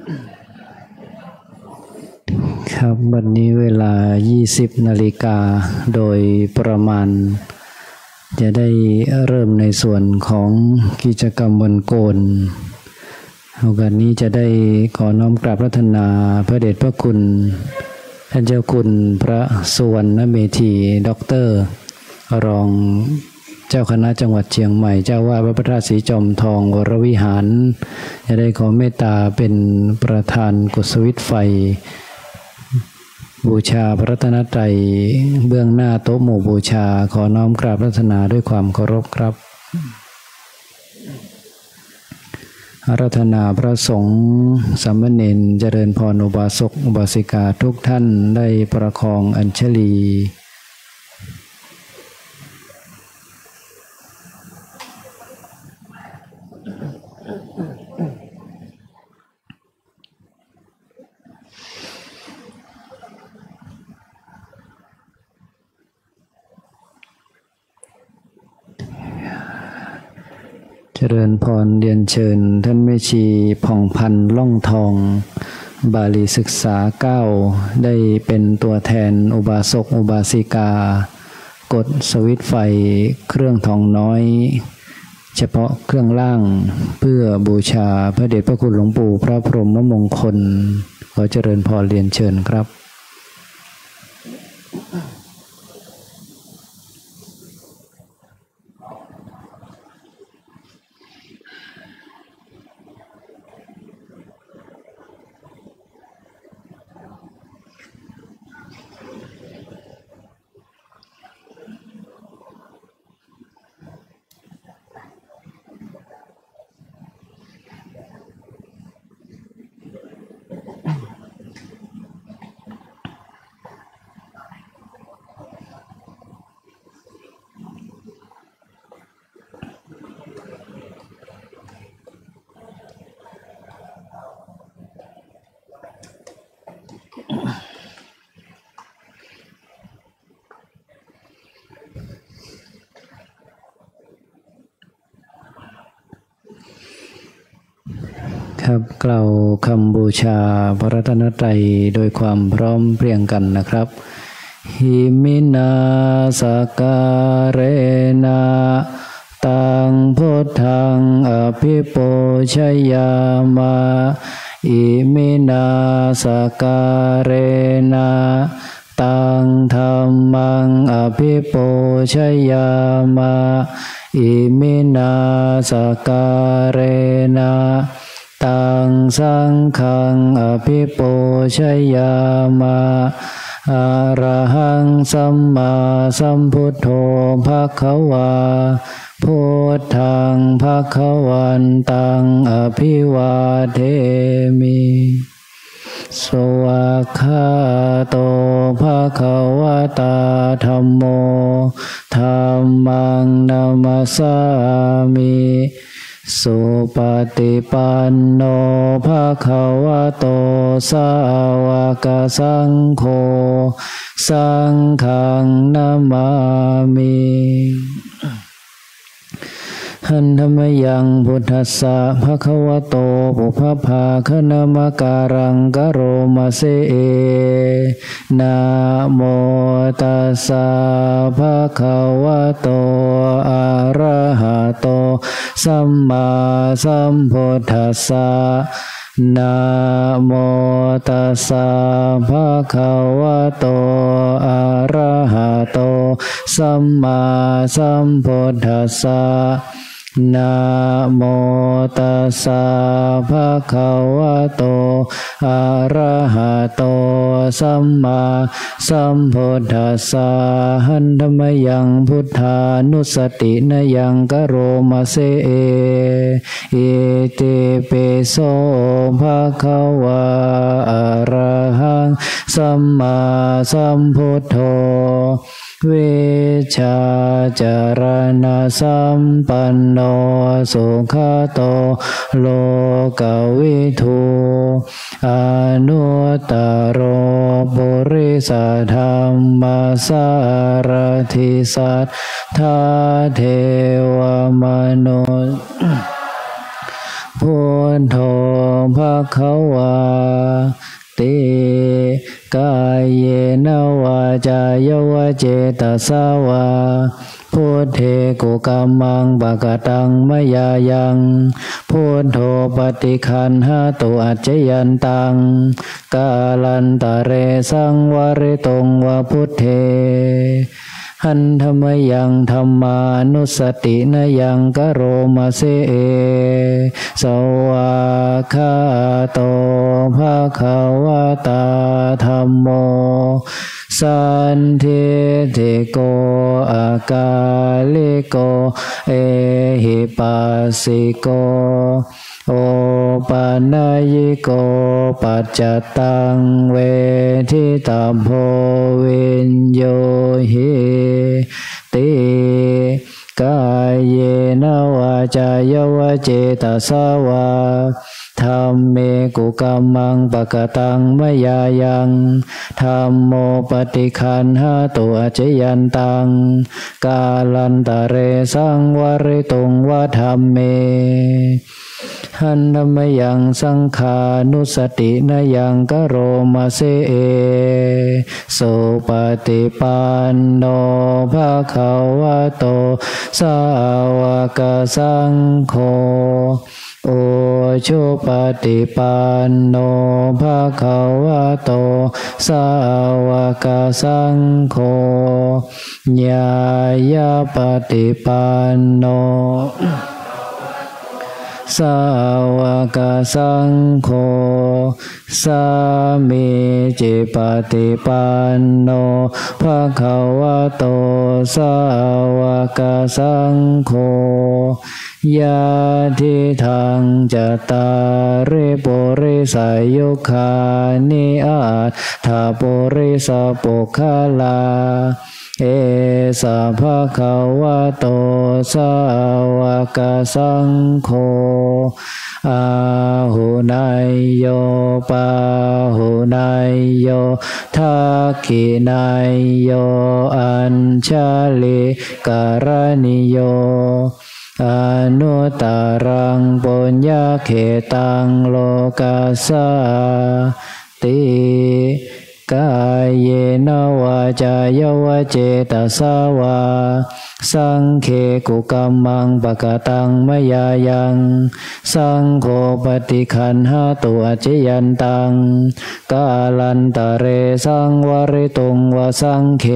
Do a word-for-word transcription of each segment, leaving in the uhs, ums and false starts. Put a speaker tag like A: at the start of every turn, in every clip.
A: ครับวันนี้เวลายี่สิบนาฬิกาโดยประมาณจะได้เริ่มในส่วนของกิจกรรมวันโกนโอกาสนี้จะได้ขอน้อมกราบพระธนาพระเดชพระคุณท่านเจ้าคุณพระสุวรรณเมธีด็อกเตอร์รองเจ้าคณะจังหวัดเชียงใหม่เจ้าวาดวัดพระธาตุสีจอมทองวรวิหารจะได้ขอเมตตาเป็นประธานกุศวิทย์ไฟบูชาพระรัตนตรัยเบื้องหน้าโต๊ะหมู่บูชาขอน้อมกราบพระธนาด้วยความเคารพครับอาราธนาพระสงฆ์สามเณรเจริญพรอุบาสกอุบาสิกาทุกท่านได้ประคองอัญชลีเจริญพรเรียนเชิญท่านแม่ชีผ่องพันธ์ล่องทองบาลีศึกษาเก้าได้เป็นตัวแทนอุบาสกอุบาสิกากดสวิตช์ไฟเครื่องทองน้อยเฉพาะเครื่องล่างเพื่อบูชาพระเดชพระคุณหลวงปู่พระพรหมมงคลขอเจริญพรเรียนเชิญครับครับกล่าวคำบูชาพระรัตนตรัยโดยความพร้อมเพรียงกันนะครับหิมินาสการเนะตังพุทธังอภิปูชยามะอิมินาสการเนะตังธัมมังอภิปูชยามะอิมินาสการเนะตังสังฆังอภิปูชยามะอะระหังสัมมาสัมพุทโธภควาพุทธังภควันตังอภิวาเทมิสวากขาโตภควตาธัมโมธัมมังนามัสสามิสุปฏิปันโนภควโตสาวกสังโฆสังฆังนามามิหันธรรมยังพุทธัสสะภควโตปุพพาคณมการังกโรมาเสเอนะโมตัสสะภควโตอะระหะโตสัมมาสัมพุทธัสสะนะโมตัสสะภควโตอะระหะโตสัมมาสัมพุทธัสสะนะโมตัสสะภควโตอะระหะโตสัมมาสัมพุทธัสสะหันธรรมยังพุทธานุสตินยังกโรมาเสเอเอเตเปโสภควาอะระหังสัมมาสัมพุทโธเวชาจารณะสัมปันโนสุขโตโลกวิทูอนุตตโรปุริสธรรมสารถิสัทธาเทวมนุษย์พุทโธภภควาติกายเยนวาจายวเจตสาวาพุทเทกุกัมมังปะกตังมยายังพุทโธปฏิคันหาตุอัจจยันตังกาลันตะเรสังวริตงวะพุทเทหันธรรมยังธรรมานุสตินยังกโรมาเสเอสวาคาโตภะคะวะตาธัมโมสันทิติโกอากาลิโกเอหิปัสสิโกโอปานายิโกปัจจตังเวทิตาโพวิญโยหิติกายเยนวาจายวเจตสาวาธัมเมกุกัมมังปะกตังมยายังธัมโมปฏิคันหาตุอัจจยันตังกาลันตะเรสังวริตุงวะธัมเมหันธรรมยังสังขานุสตินยังกโรมาเสเอสุปฏิปันโนภะคะวะโตสาวกสังโฆโอชุปฏิปันโนภะคะวะโตสาวกสังโฆญาญาปฏิปันโนสาวกสังโฆสามีจิปฏิปันโนภะคะวะโตสาวกสังโฆยะทิทังจตาริปุริสายุคานิอาถาปุริสปุคลาเอสะภะคะวะโตสาวกสังโฆอาหุนายโยปาหุนายโยทักขินายโยอัญชลิการณิโยอนุตตรังปุญญเขตังโลกัสสาติกายเยนวาจายวเจตสาวาสังเคกุกัมมังปะกตังมยายังสังโฆปฏิคันหาตุอัจจยันตังกาลันตะเรสังวริตุงวสังเค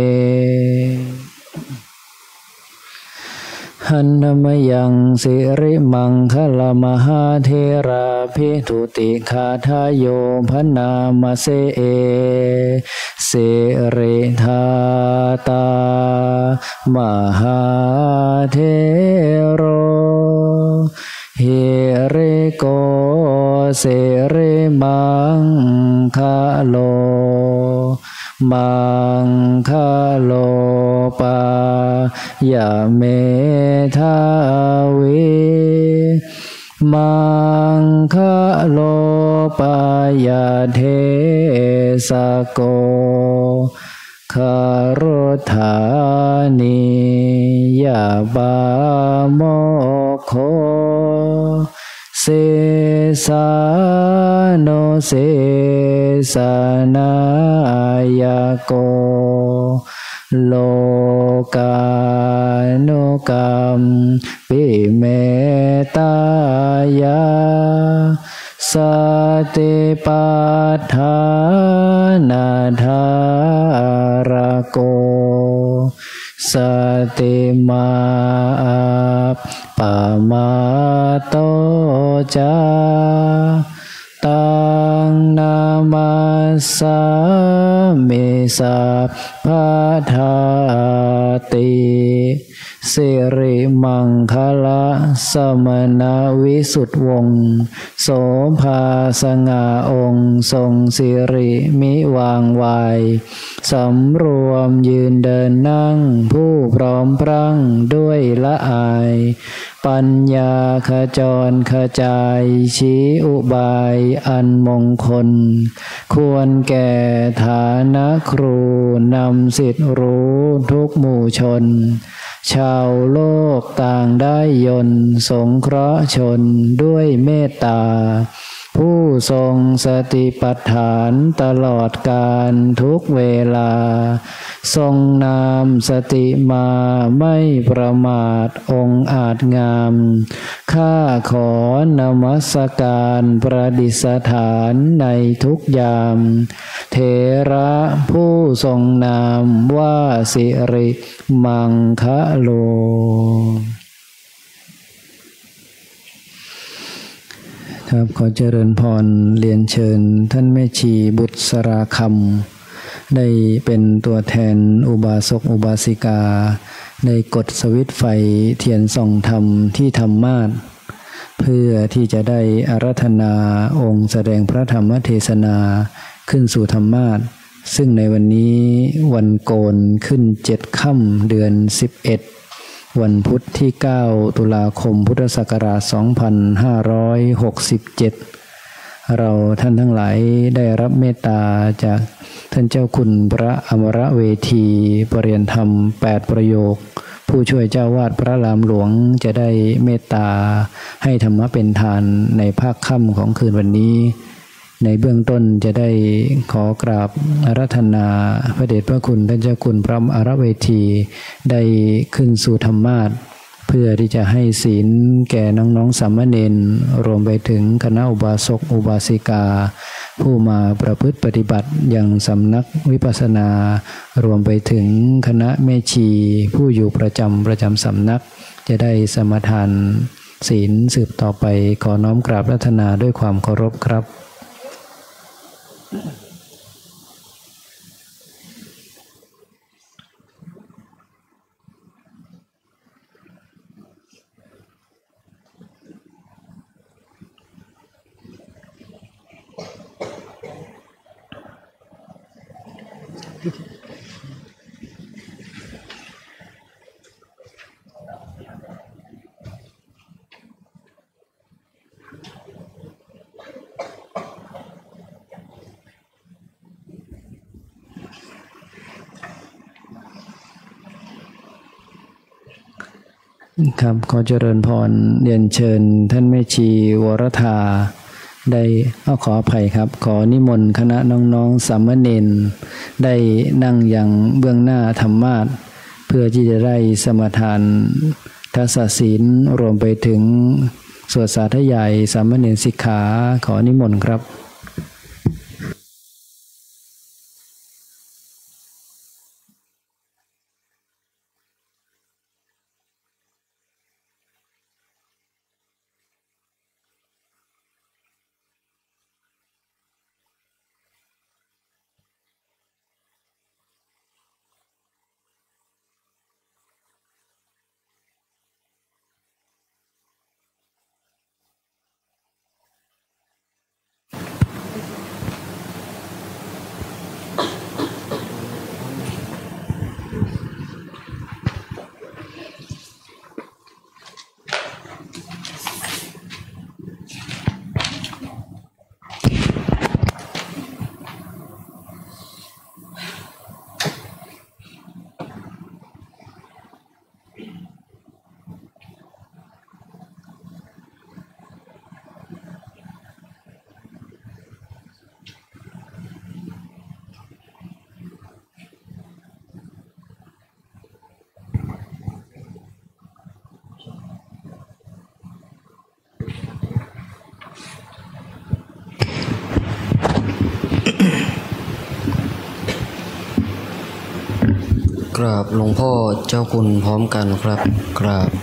A: หันธรรมยังสิริมังคลมหาเทราภิทุติคาทายโยพนามเสเอสิริธาตามหาเทโรหิริโกสิริมังคโลมังคโลปายาเมทาวิมังคโลปายาเทสโกคารุธานิยาบาโมโคเสสาโนเสสานายโกโลกานุกรรมปิเมตายาสติปัฏฐานาธารโกสติมาปะมาโตจาตังนามาสามิสัพพะทาติสิริมังคละสมณวิสุทธวงศ์โสภาสง่าองค์ทรงสิริมิวางวายสำรวมยืนเดินนั่งผู้พร้อมพรั่งด้วยละอายปัญญาขจรขจายชี้อุบายอันมงคลควรแก่ฐานะครูนำสิทธิรู้ทุกหมู่ชนชาวโลกต่างได้ยนต์สงเคราะห์ชนด้วยเมตตาผู้ทรงสติปัฏฐานตลอดกาลทุกเวลาทรงนามสติมาไม่ประมาทองค์อาจงามข้าขอนมัสการประดิษฐานในทุกยามเถระผู้ทรงนามว่าสิริมังคะโลครับขอเจริญพรเรียนเชิญท่านแม่ชีบุตรสราคำได้เป็นตัวแทนอุบาสกอุบาสิกาในกฎสวิตไฟเทียนส่องธรรมที่ธรรมาสน์เพื่อที่จะได้อาราธนาองค์แสดงพระธรรมเทศนาขึ้นสู่ธรรมาสน์ซึ่งในวันนี้วันโกนขึ้นเจ็ดค่ำเดือนสิบเอ็ดวันพุธที่เก้าตุลาคมพุทธศักราชสองพันห้าร้อยหกสิบเจ็ดเราท่านทั้งหลายได้รับเมตตาจากท่านเจ้าคุณพระอมรเวทีปรริยนธรรมแปดประโยคผู้ช่วยเจ้าวาดพระรามหลวงจะได้เมตตาให้ธรรมะเป็นทานในภาคค่ำของคืนวันนี้ในเบื้องต้นจะได้ขอกราบอาราธนาพระเดชพระคุณท่านเจ้าคุณพระอรเวทีได้ขึ้นสู่ธรรมาสน์เพื่อที่จะให้ศีลแก่น้องๆสามเณรรวมไปถึงคณะอุบาสกอุบาสิกาผู้มาประพฤติปฏิบัติอย่างสำนักวิปัสสนารวมไปถึงคณะแม่ชีผู้อยู่ประจำประจำสำนักจะได้สมาทานศีลสืบต่อไปขอน้อมกราบอาราธนาด้วยความเคารพครับครับขอเจริญพรเรียนเชิญท่านแม่ชีวรธาได้เอาขออภัยครับขอนิมนต์คณะน้องๆสามเณรได้นั่งอย่างเบื้องหน้าธรรมาสน์เพื่อที่จะได้สมาทานทักษศีลรวมไปถึงสวดสาธยายสามเณรสิกขาขอนิมนต์ครับ
B: กราบหลวงพ่อเจ้าคุณพร้อมกันครับกราบ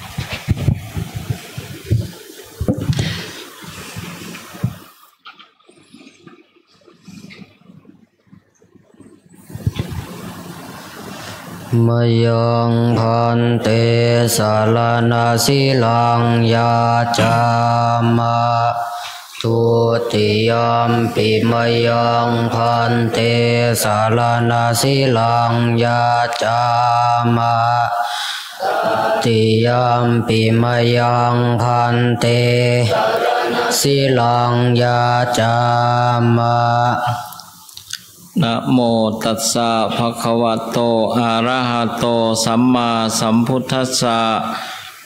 B: มยังพันเตสารนาสิลังยาจามะทุติยมปิมยังพันเตสารนาสิลังยาจามะติยมปิมยังพันเตสิลังยาจามะนะโมตัสสะภะคะวะโตอะระหะโตสัมมาสัมพุทธัสสะ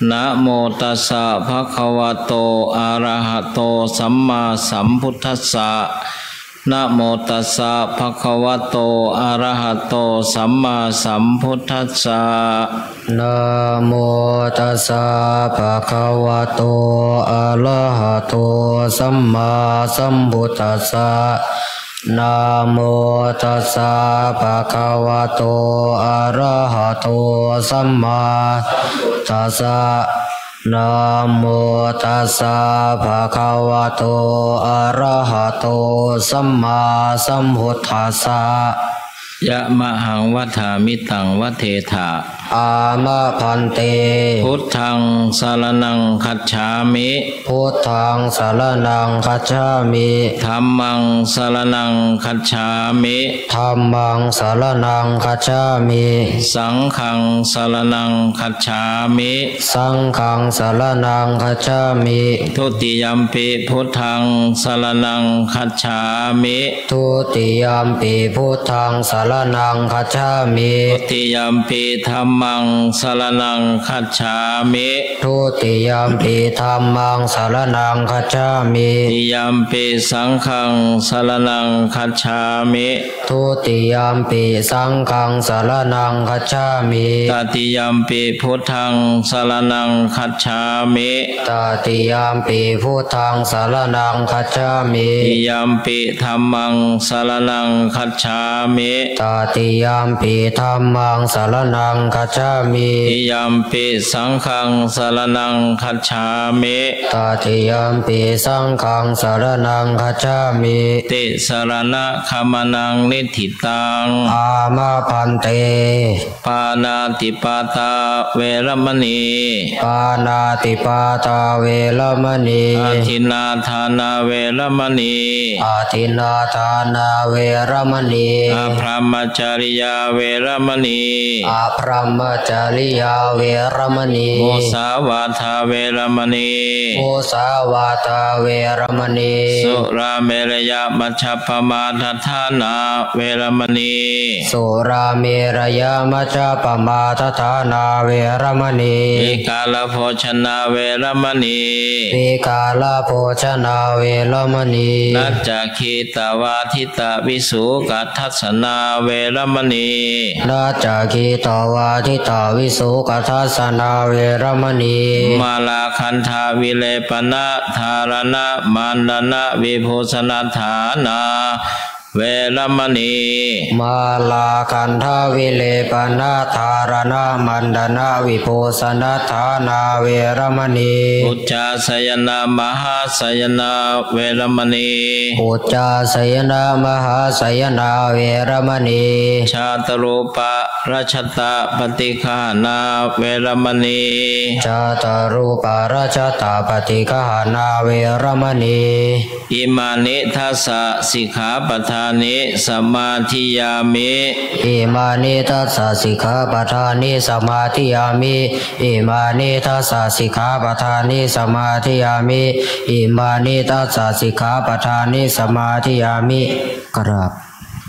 C: นะโมตัสสะภะคะวะโตอะระหะโตสัมมาสัมพุทธัสสะนะโมตัสสะภะคะวะโตอะระหะโตสัมมาสัมพุทธัสสะ
B: นะโมตัสสะภะคะวะโตอะระหะโตสัมมาสัมพุทธัสสะนะโมตัสสะภะคะวะโตอะระหะโตสัมมาตัสสะนะโมตัสสะภะคะวะโตอะระหะโตสัมมาสัมพุทธัสสะ
C: ยะมะหังวัฏามิตังวะเทถา
B: อามะพันเต
C: พุทธังสารนังคัจฉามิ
B: พุทธังสารนังคัจฉามิ
C: ธัมมังสารนังคัจฉามิ
B: ธัมมังสารนังคัจฉามิ
C: สังฆังสารนังคัจฉามิ
B: สังฆังสารนังคัจฉามิ
C: ทุติยัมปิพุทธังสารนังคัจฉามิ
B: ทุติยัมปิพุทธังสารนังคัจฉามิ
C: ทุติยัมปิธัมมังสารนังคัจฉามิ
B: ทุติยัมปิธัมมังสารนังคัจฉามิ
C: ทุติยัมปิสังฆังสารนังคัจฉามิ
B: ทุติยัมปิสังฆังสารนังคัจฉามิ
C: ตติยัมปิพุทธังสารนังคัจฉามิ
B: ตติยัมปิพุทธังสารนังคัจฉามิ
C: ตติยัมปิธัมมังสารนังคัจฉามิ
B: ตติยัมปิธัมมังสารนังคัจฉามิ
C: ตติยัมปิสังฆังสารนังคัจฉามิ
B: ตติยัมปิสังฆังสารนังคัจฉามิ
C: ติสรณะคัมนังนิธิตัง
B: อามะพันเต
C: ปานาติปาตาเวรมณี
B: ปานาติปาตาเวรมณี
C: อาทินนาทานาเวรมณี
B: อาทินนาทานาเวรมณี
C: อาพรหมจริยาเวรมณี
B: อาพรหมจริยาเวรมณี
C: โมสาวาทาเวรมณี
B: โมสาวาทาเวรมณี
C: สุราเมรยมัชฌัปปมาทัฏฐานาเวรมณี
B: สุราเมรยมัชฌัปปมาทัฏฐานาเวรมณี
C: วิกาลโภชนาเวรมณี
B: วิกาลโภชนาเวรมณี
C: นัจจคีตวาทิตาวิสุกัตถัสสนาเวรมณี
B: นัจจคีตวาทิตาวิสุกัตถัสสนาเวรมณี
C: มาลาคันธาวิเลปนะธารณะมันดนะวิภูสนฐานาเวรมณี
B: มาลาคันธาวิเลปนะธารณะมันดนะวิภูสนฐานาเวรมณี
C: อุจจาสยนามหาสยนาเวรมณี
B: อุจจาสยนามหาสยนาเวรมณี
C: ชาตรูปะราชตาปฏิฆานาเวรมณี
B: ชาตรูปะราชตาปฏิฆานาเวรมณี
C: อิมานิทัสสะสิกขาปทานิสมาธิยามิ
B: อิมานิทัสสะสิกขาปทานิสมาธิยามิอิมานิทัสสะสิกขาปทานิสมาธิยามิอิมานิทัสสะสิกขาปทานิสมาธิยามิกราบ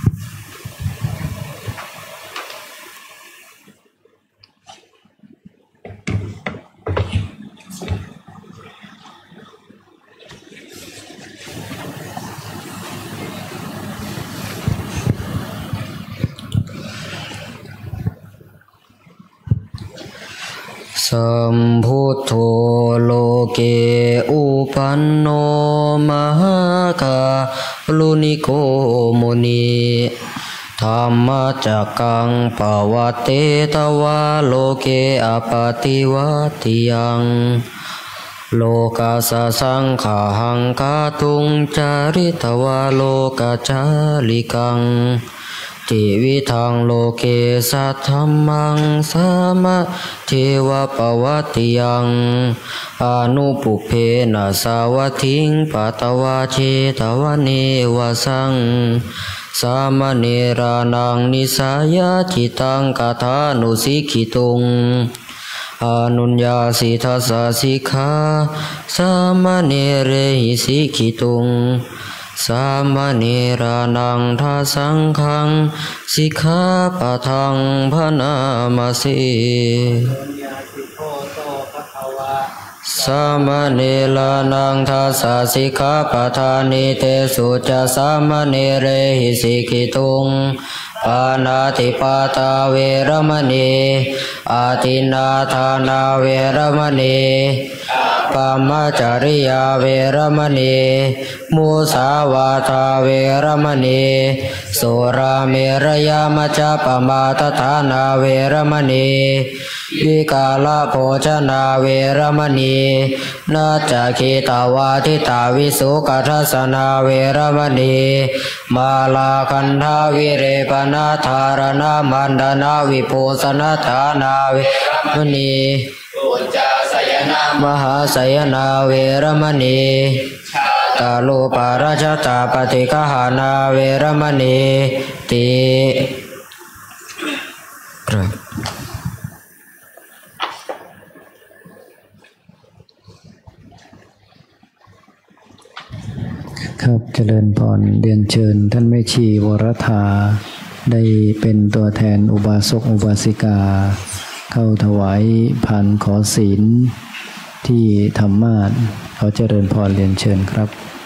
B: สัมพุทโธโลเกอุปันโนมหากาลุนิโกมุนีธรรมจักกังปวัตเตตวะโลเกอปติวัติยังโลกาสสังขาหังกาตุงจาริตวะโลกาจาริกังทิวิทังโลเกสัทธัมมังสามะเทวปวัตติยังอนุปุเพนะสาวัตถิงปัตวาเชตวะเนวสังสามเณรานังนิสายาจิตังกถานุสิกขิตุงอนุญญาสิทัสสะสิกขาสามเณเรหิสิกขิตุงสามเณรานังทัสสังฆังสิกขาปะทังพนามาสีสามเณรนังทัสสะสิกขาปทานิเตสุจะสามเณเรหิสิกิตุงปานาติปาตาเวรมณีอาทินนาทานาเวรมณีปามาจาริยาเวรมณีมุสาวาทาเวรมณีสุราเมรยามจจปมาทฐานาเวรมณีวิกาลโภชนาเวรมณีนาจักขิตาวาทิตาวิสุกัทสนาเวรมณีมาลาคันธาวิเรปนาธารณามันดานาวิภูสนาฐานาเวรมณีมหาสยนาเวรมณีตาลูปาราชตาปฏิกหานาเวรมณีติ
A: ครับเจริญพรเรียนเชิญท่านแม่ชีวรธาได้เป็นตัวแทนอุบาสกอุบาสิกาเข้าถวายผ่านขอศีลที่ธรรมาสน์ขอเจริญพรเรียนเชิญครับ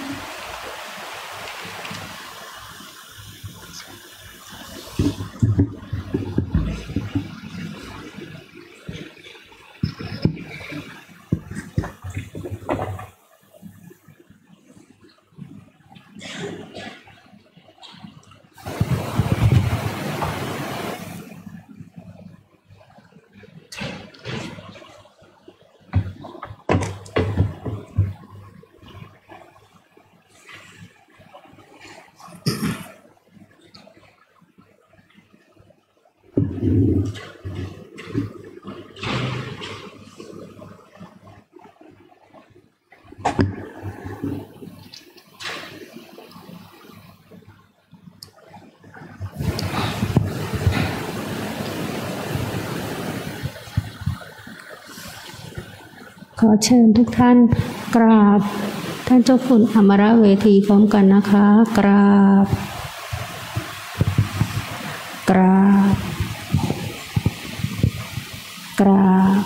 D: ขอเชิญทุกท่านกราบท่านเจ้าคุณอมรเวทีพร้อมกันนะคะกราบกราบกราบ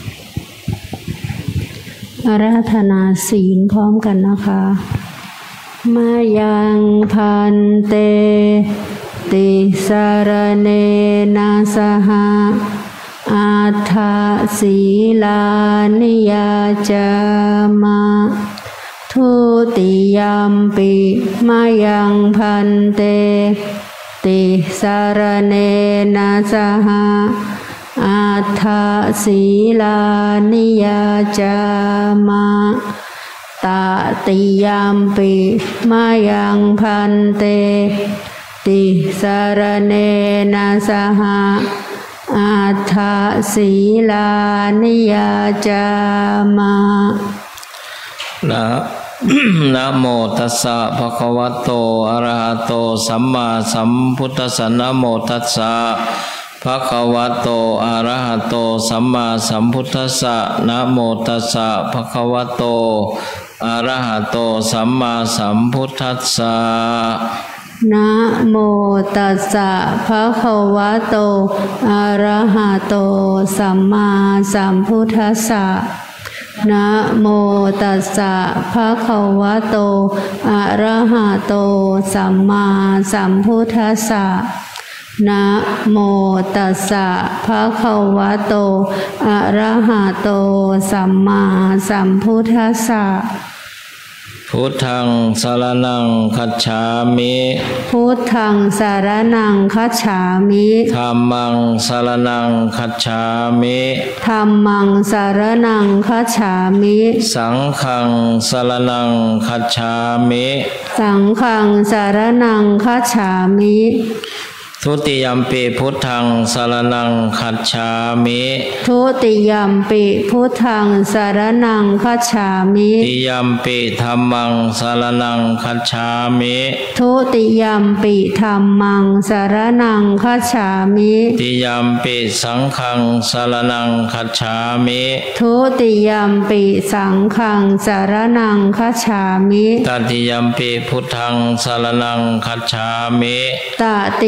D: อาราธนาศีลพร้อมกันนะคะมายังพันเตติสารเนนะสหะอัฏฐศีลานิยาจามะทุติยัมปิมายังพันเตติสารเนนะสหะอัฏฐศีลานิยาจามะตติยัมปิมายังพันเตติสารเนนะสหะอัฏฐศีลานิยาจามะ
C: นะนะโมตัสสะภะคะวะโตอะระหะโตสัมมาสัมพุทธัสสะนะโมตัสสะภะคะวะโตอะระหะโตสัมมาสัมพุทธัสสะนะโมตัสสะภะคะวะโตอะระหะโตสัมมาสัมพุทธัสสะ
D: นะโมตัสสะภะคะวะโตอะระหะโตสัมมาสัมพุทธัสสะนะโมตัสสะภะคะวะโตอะระหะโตสัมมาสัมพุทธัสสะนะโมตัสสะภะคะวะโตอะระหะโตสัมมาสัมพุทธัสสะ
C: พุทธังสรณังคัจฉามิ
D: พุทธังสรณังคัจฉามิ
C: ธัมมังสรณังคัจฉามิ
D: ธัมมังสรณังคัจฉามิ
C: สังฆังสรณังคัจฉามิ
D: สังฆังสรณังคัจฉามิ
C: ทุติยัมปิพุทธังสรณังคัจฉามิ
D: ทุติยัมปิพุทธังสรณังคัจฉามิ
C: ติยัมปิธัมมังสรณังคัจฉามิ
D: ทุติยัมปิธัมมังสรณังคัจฉามิ
C: ติยัมปิสังฆังสรณังคัจฉามิ
D: ทุติยัมปิสังฆังสรณังคัจฉามิ
C: ตติยัมปิพุทธังสรณังคัจฉามิ
D: ตติยัม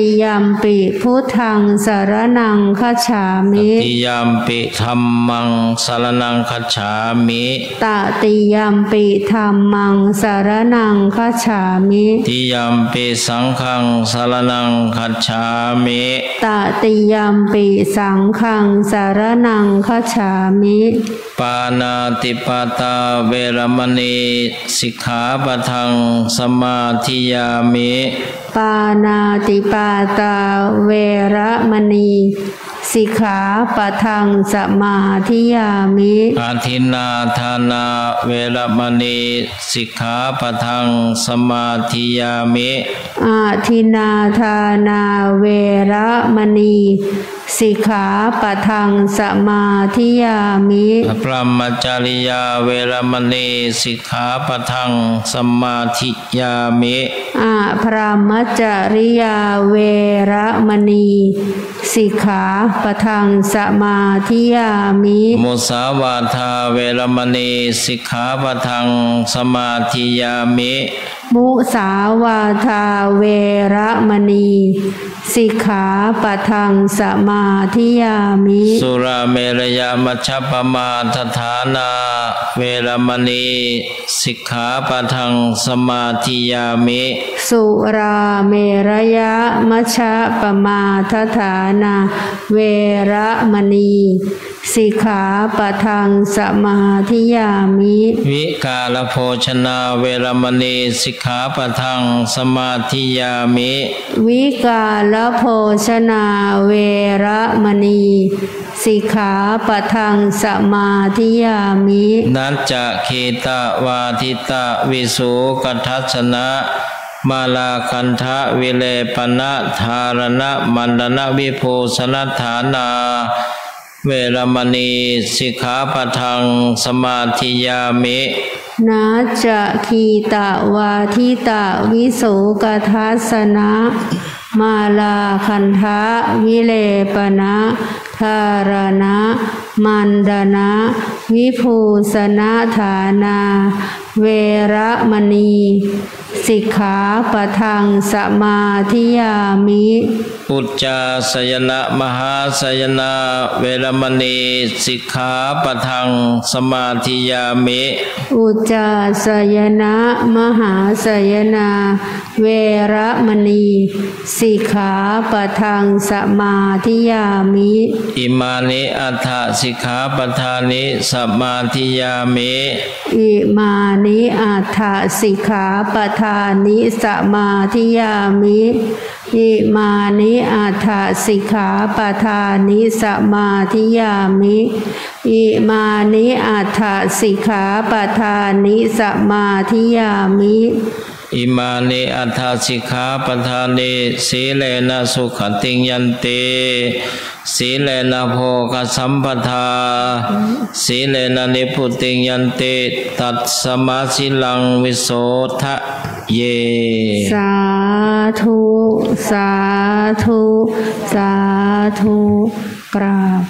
D: มปิพุทธังสรณังคัจฉามิ
C: ตติยัมปิธัมมังสรณังคัจฉามิ
D: ตติยัมปิธัมมังสรณังคัจฉามิ
C: ติยัมปิสังฆังสรณังคัจฉามิ
D: ตติยัมปิสังฆังสรณังคัจฉามิ
C: ปานาติปาตาเวรมณีสิกขาปะทังสมาธิยามิ
D: ปานาติปาตาเวระมณีสิกขาปะทังสมาธิยามิ
C: อาทินนาทานาเวรมณีสิกขาปะทังสมาธิยามิ
D: อาทินนาทานาเวระมณีสิกขาปะทังสมาธิยามิ
C: พรหมจาริยาเวรมณีสิกขาปะทังสมาธิยามิ
D: อาพรหมจาริยาเวระมณีสิกขาปะทังสมาธิยามิ
C: มุสาวาทาเวรมณีสิกขาปะทังสมาธิยามิ
D: มุสาวาทาเวระมณีสิกขาปะทังสมาธิยามิ
C: สุราเมรยมัชฌัปปมาทฐานาเวรมณีสิกขาปะทังสมาธิยามิ
D: สุราเมรยมัชฌัปปมาทฐานาเวระมณีสิกขาปะทังสมาธิยามิ
C: วิกาลโภชนาเวรมณีสิกขาปะทังสมาธิยามิ
D: วิกาลโภชนาเวระมณีสิกขาปะทังสมาธิยามิ
C: นัจจะคีตาวาทิตาวิสุกัทธัสสนะมาลาคันทะวิเลปนะธารณะมันดนะวิโภสนัฏฐานาเวรมณีสิกขาปะทังสมาธิยามิ
D: นาจะคีตาวาทิตาวิโสกทัสสนะมาลาคันทะวิเลปนะธารณะมันดนะวิภูสนะฐานาเวระมณีสิกขาปะทังสมาธิยามิ
C: อุจจาสยนะมหาสยนะเวรมณีสิกขาปะทังสมาธิยามิ
D: อุจจาสยนะมหาสยนะเวระมณีสิกขาปะทังสมาธิยามิ
C: อิมานิอัฏฐสิกขาปทานิสมาธิยามิ
D: อิมานิอัฏฐสิกขาปทานิสมาธิยามิอิมานิอัฏฐสิกขาปทานิสมาธิยามิอิมานิอัฏฐสิกขาปทานิสมาธิยามิ
C: อิมานิอัฏฐสิกขาปทานิสีเลนะสุขติงยันติสีเลนะโภคสัมปทาสีเลนะนิพุติงยันติตัสสมาสิลังวิโสทะเย
D: สาธุสาธุสาธุกราบ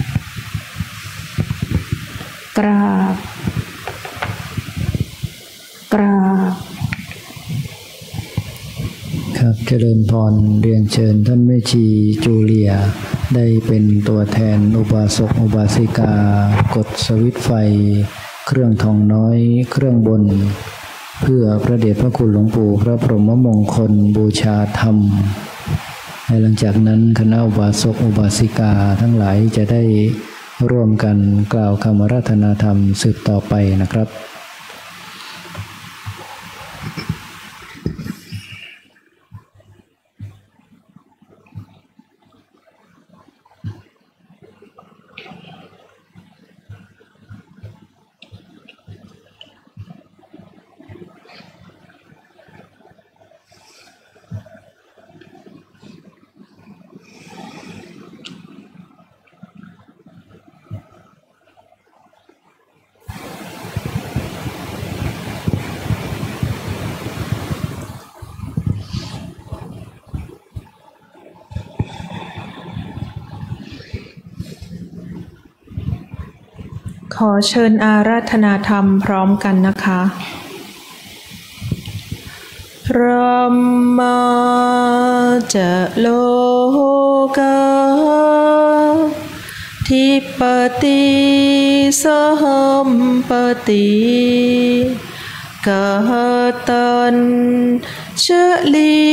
D: กราบกราบ
A: ครับเจริญพรเรียนเชิญท่านแม่ชีจูเลียได้เป็นตัวแทนอุบาสกอุบาสิกากดสวิตช์ไฟเครื่องทองน้อยเครื่องบนเพื่อพระเดชพระคุณหลวงปู่พระพรหมมงคลบูชาธรรมและหลังจากนั้นคณะอุบาสกอุบาสิกาทั้งหลายจะได้ร่วมกันกล่าวคำอาราธนาธรรมสืบต่อไปนะครับ
E: ขอเชิญอาราธนาธรรมพร้อมกันนะคะ พระมาจะโลกาทิปติสหัมปติกาตัญชลี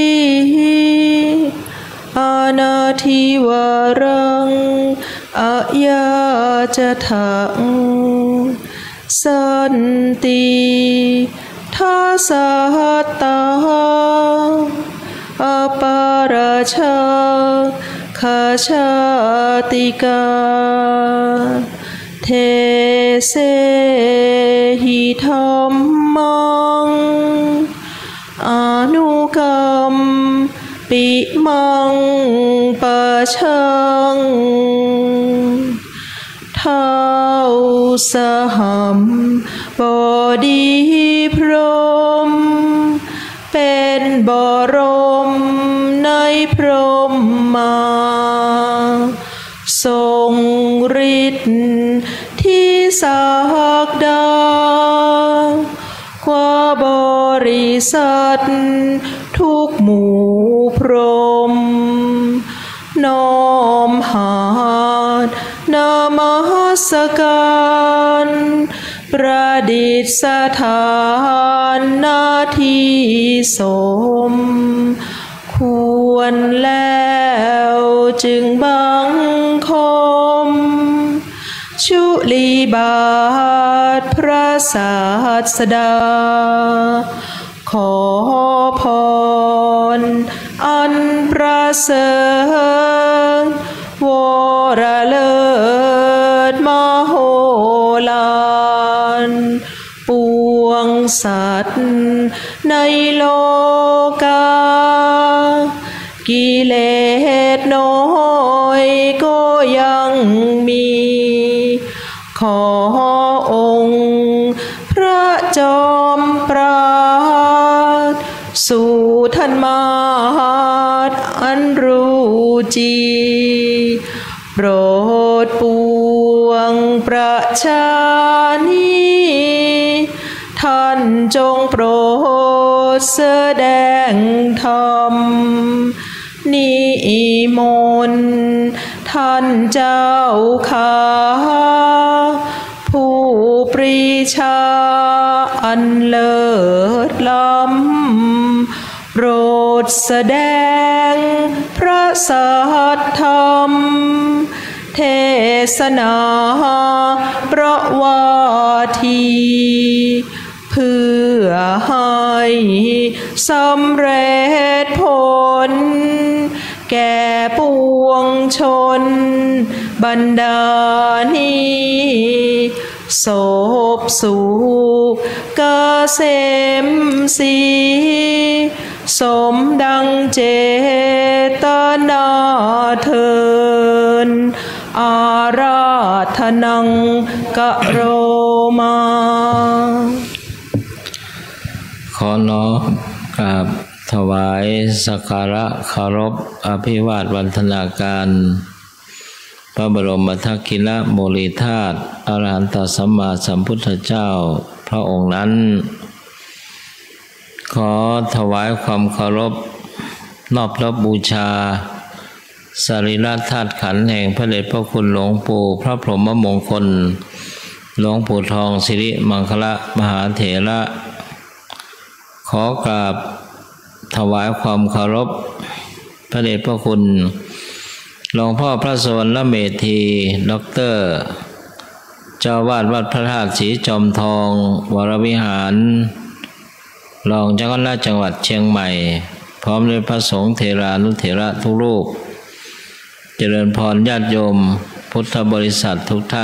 E: อานาทิวารังอายาจะถังสันติทัสสะตาอปาราชาคาชาติกาเทเสหิธัมมังอนุกรรมปิมังปะชังเท้าสหัมบดีพรหมเป็นบรมในพรหมาทรงฤทธิ์ที่ศักดากว่าบริษัททุกหมู่พรหมน้อมหาดนมัสการประดิษฐานนาทีสมควรแล้วจึงบังคมชุลีบาทพระศาสดาขอพรอันประเสริฐวรเลิศมโหฬารปวงสัตว์ในโลกากิเลสน้อยก็ยังมีขอองค์พระจอมปราดสู่ท่านมาดอันรู้จีโปรดปวงประชานีท่านจงโปรดแสดงธรรมนิมนต์ท่านเจ้าข้าผู้ปรีชาอันเลิศล้ำโปรดแสดงพระสัทธรรมเทศนาประวาทีเพื่อให้สำเร็จผลแก่ปวงชนบรรดานี้ศพสุขเกษมศรีสมดังเจตนาเทินอาราธนังกะโรมา
C: ขอน้อมกราบถวายสักการะเคารพอภิวาทวันธนาการพระบรมทักขิณโมลีธาตุอรหันตสัมมาสัมพุทธเจ้าพระองค์นั้นขอถวายความเคารพนอบรับบูชาสรีระธาตุขันธ์แห่งพระเดชพระคุณหลวงปู่พระพรหมมงคลหลวงปู่ทองสิริมังคละมหาเถระขอกราบถวายความเคารพพระเดชพระคุณหลวงพ่อพระสวรรณเมธีด็อกเตอร์เจ้าวาดวัดพระธาตุศรีจอมทองวรวิหารรองเจ้าคณะจังหวัดเชียงใหม่พร้อมด้วยพระสงฆ์เถรานุเถระทุกรูปเจริญพรญาติโยมพุทธบริษัททุกท่าน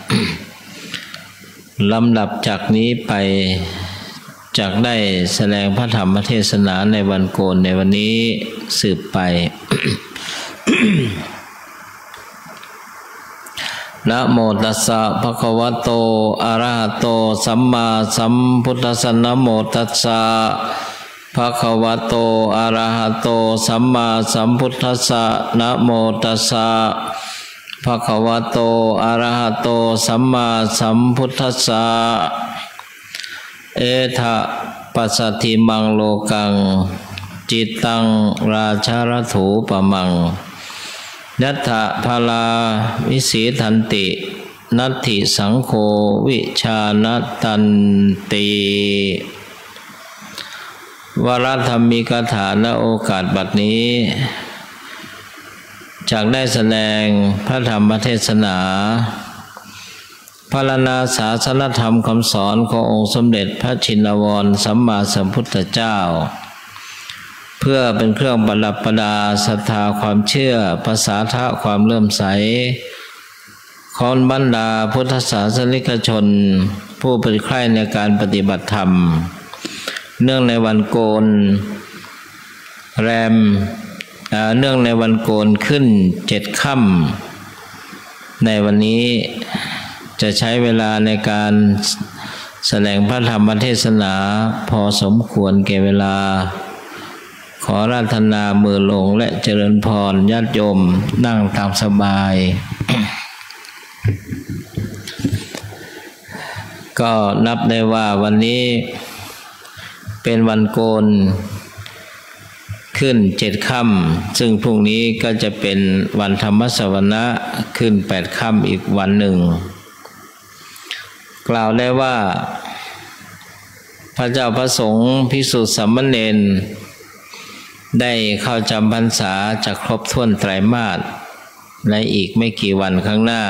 C: ลำดับจากนี้ไปจากได้แสดงพระธรรมเทศนาในวันโกนในวันนี้สืบไป นะโมตัสสะภะคะวะโตอะระหะโตสัมมาสัมพุทธัสสะนะโมตัสสะภะคะวะโตอะระหะโตสัมมาสัมพุทธัสสะนะโมตัสสะภะคะวะโตอะระหะโตสัมมาสัมพุทธัสสะเอทะปัสสัทธิมังโลกังจิตตังราชารถูปมังยัตถะพาลาวิสีทันตินัตถิสังโฆวิชานตันติวรธรรมิกถาณโอกาสบัดนี้จากได้แสดงพระธรรมเทศนาพรรณนาศาสนธรรมคำสอนขององค์สมเด็จพระชินวรสัมมาสัมพุทธเจ้าเพื่อเป็นเครื่องประดับประดาศรัทธาความเชื่อภาษาทะความเลื่อมใสของบรรดาพุทธศาสนิกชนผู้เป็นใคร่ในการปฏิบัติธรรมเนื่องในวันโกนแรมเนื่องในวันโกนขึ้นเจ็ดค่ำในวันนี้จะใช้เวลาในการแสดงพระธรรมเทศนาพอสมควรแก่เวลาขอราธนามือลงและเจริญพรญาติโยมนั่งตามสบาย ก็นับได้ว่าวันนี้เป็นวันโกนขึ้นเจ็ดค่ำซึ่งพรุ่งนี้ก็จะเป็นวันธรรมสวนะขึ้นแปดค่ำอีกวันหนึ่งกล่าวได้ว่าพระเจ้าพระสงฆ์ภิกษุสามเณรได้เข้าจำพรรษาจะครบถ้วนไตรมาสในอีกไม่กี่วันข้างหน้า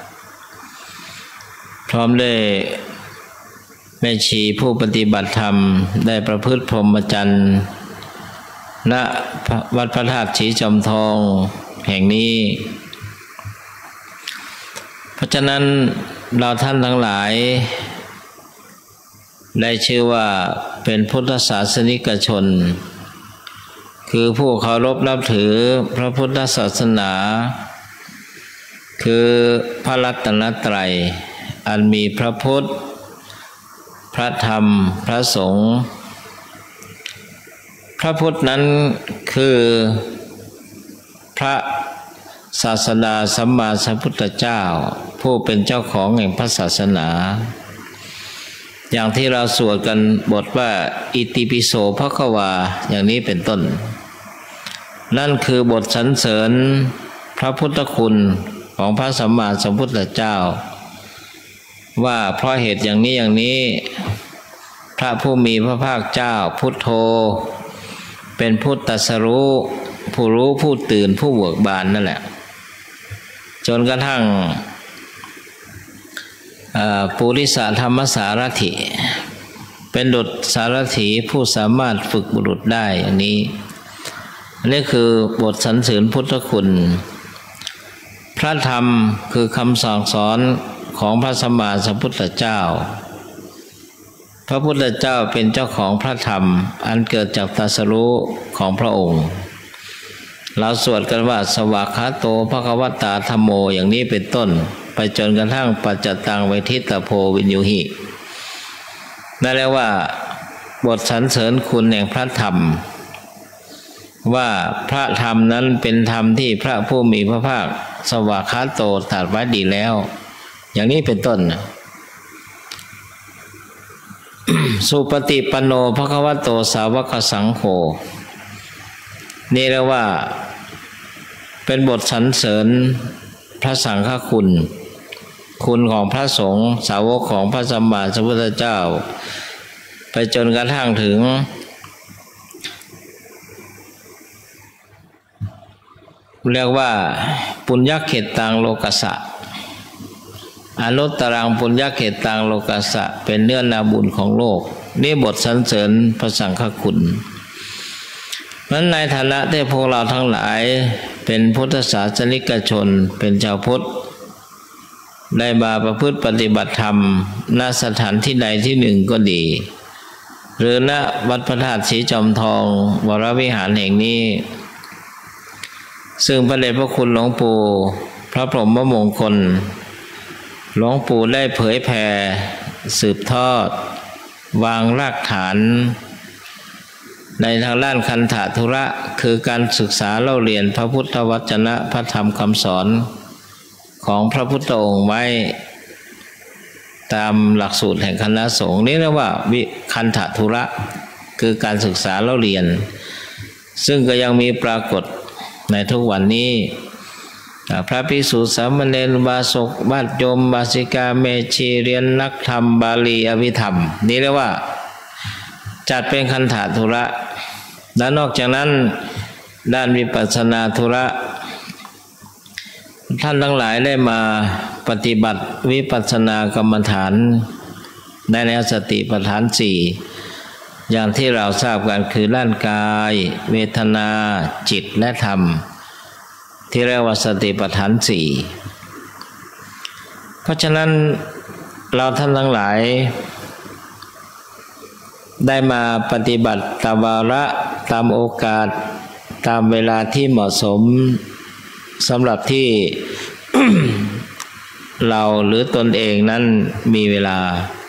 C: พร้อมด้วยแม่ชีผู้ปฏิบัติธรรมได้ประพฤติพรหมจรรย์ณวัดพระธาตุศรีจอมทองแห่งนี้เพราะฉะนั้นเราท่านทั้งหลายได้ชื่อว่าเป็นพุทธศาสนิกชนคือผู้เคารพนับถือพระพุทธศาสนาคือพระรัตนตรัยอันมีพระพุทธพระธรรมพระสงฆ์พระพุทธนั้นคือพระศาสดาสัมมาสัมพุทธเจ้าผู้เป็นเจ้าของแห่งพระศาสนาอย่างที่เราสวดกันบทว่าอิติปิโสภควาอย่างนี้เป็นต้นนั่นคือบทสรรเสริญพระพุทธคุณของพระสัมมาสัมพุทธเจ้าว่าเพราะเหตุอย่างนี้อย่างนี้พระผู้มีพระภาคเจ้าพุทโธเป็นผู้ตรัสรู้ผู้รู้ผู้ตื่นผู้เบิกบานนั่นแหละจนกระทั่งปุริสธรรมสารถิเป็นดุจสารถีผู้สามารถฝึกบุรุษได้อันนี้อันนี้คือบทสรรเสริญพุทธคุณพระธรรมคือคำสั่งสอนของพระสัมมาสัมพุทธเจ้าพระพุทธเจ้าเป็นเจ้าของพระธรรมอันเกิดจากตรัสรู้ของพระองค์เราสวดกันว่าสวากขาโตภควตาธัมโมอย่างนี้เป็นต้นไปจนกระทั่งปัจจตังไวทิตโพวินยุหินั่นแหละว่าบทสรรเสริญคุณแห่งพระธรรมว่าพระธรรมนั้นเป็นธรรมที่พระผู้มีพระภาคสวากขาโตตรัสไว้ดีแล้วอย่างนี้เป็นต้น สุปฏิปันโนภควโตสาวกสังโฆนี่เรียกว่าเป็นบทสรรเสริญพระสังฆคุณคุณของพระสงฆ์สาวกของพระสัมมาสัมพุทธเจ้าไปจนกระทั่งถึงเรียกว่าปุญญเขตตังโลกัสสะอนุตตรังปุญญเขตตังโลกัสสะเป็นเนื้อนาบุญของโลกนี่บทสรรเสริญพระสังฆคุณนั้นในฐานะที่พวกเราทั้งหลายเป็นพุทธศาสนิกชนเป็นชาวพุทธได้มาประพฤติปฏิบัติธรรมณสถานที่ใดที่หนึ่งก็ดีหรือณวัดพระธาตุศรีจอมทองวรวิหารแห่งนี้ซึ่งพระเดชพระคุณหลวงปู่พระพรหมมงคลหลวงปู่ได้เผยแผ่สืบทอดวางรากฐานในทางด้านคันธทุระคือการศึกษาเล่าเรียนพระพุทธวจนะพระธรรมคำสอนของพระพุทธองค์ไว้ตามหลักสูตรแห่งคณะสงฆ์นี่เรียกว่าวิคันธทุระคือการศึกษาแล้วเรียนซึ่งก็ยังมีปรากฏในทุกวันนี้พระภิกษุสามเณรอุบาสกญาติโยมบาสิกาเมชีเรียนนักธรรมบาลีอภิธรรมนี่เรียกว่าจัดเป็นคันธทุระและนอกจากนั้นด้านวิปัสสนาธุระท่านทั้งหลายได้มาปฏิบัติวิปัสสนากรรมฐานในแนวสติปัฏฐานสี่อย่างที่เราทราบกันคือด้านกายเวทนาจิตและธรรมที่เรียกว่าสติปัฏฐานสี่เพราะฉะนั้นเราท่านทั้งหลายได้มาปฏิบัติตามวาระตามโอกาสตามเวลาที่เหมาะสมสำหรับที่ เราหรือตนเองนั้นมีเวลา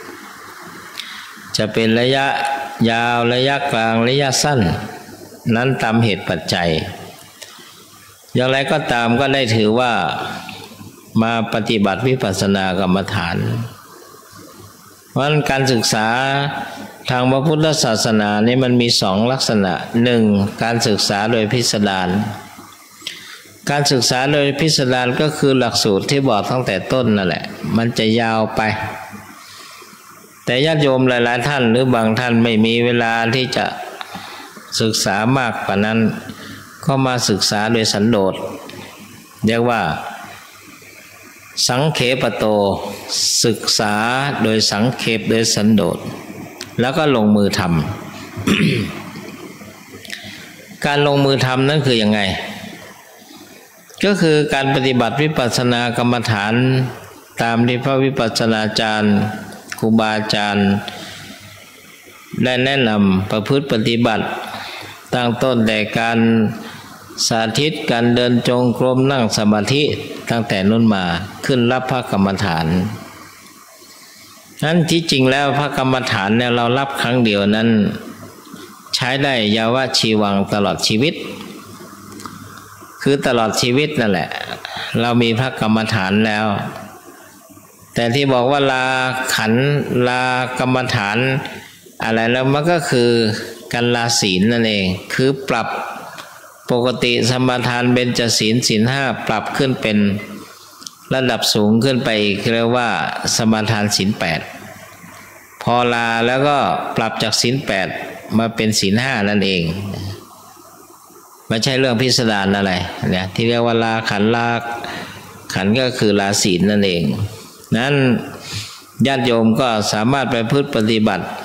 C: จะเป็นระยะยาวระยะกลางระยะสั้นนั้นตามเหตุปัจจัยอย่างไรก็ตามก็ได้ถือว่ามาปฏิบัติวิปัสสนากรรมฐานเพราะการศึกษาทางพระพุทธศาสนานี่มันมีสองลักษณะหนึ่งการศึกษาโดยพิสดารการศึกษาโดยพิสดารก็คือหลักสูตรที่บอกตั้งแต่ต้นนั่นแหละมันจะยาวไปแต่ญาติโยมหลายๆท่านหรือบางท่านไม่มีเวลาที่จะศึกษามากกว่านั้นก็มาศึกษาโดยสันโดษเรียกว่าสังเขปโตศึกษาโดยสังเขปโดยสันโดษแล้วก็ลงมือทำการลงมือทำนั่นคือยังไงก็คือการปฏิบัติวิปัสสนากรรมฐานตามที่พระวิปัสสนาจารย์ครูบาอาจารย์ได้แนะนำประพฤติปฏิบัติตั้งต้นแต่การสาธิตการเดินจงกรมนั่งสมาธิตั้งแต่นู้นมาขึ้นรับพระกรรมฐานนั้นที่จริงแล้วพระกรรมฐานเนี่ยเรารับครั้งเดียวนั้นใช้ได้ยาวชีวังตลอดชีวิตคือตลอดชีวิตนั่นแหละเรามีพระกรรมฐานแล้วแต่ที่บอกว่าลาขันลากรรมฐานอะไรแล้วมันก็คือการลาศีลนั่นเองคือปรับปกติสมาทานเบญจศีลศีลห้าปรับขึ้นเป็นระดับสูงขึ้นไปอีกเรียกว่าสมาทานศีลแปดพอลาแล้วก็ปรับจากศีลแปดมาเป็นศีลห้านั่นเองไม่ใช่เรื่องพิสดารอะไรเนี่ยที่เรียกว่าลาขันลาขันก็คือลาศีลนั่นเองนั้นญาติโยมก็สามารถไปพึ่งปฏิบัติ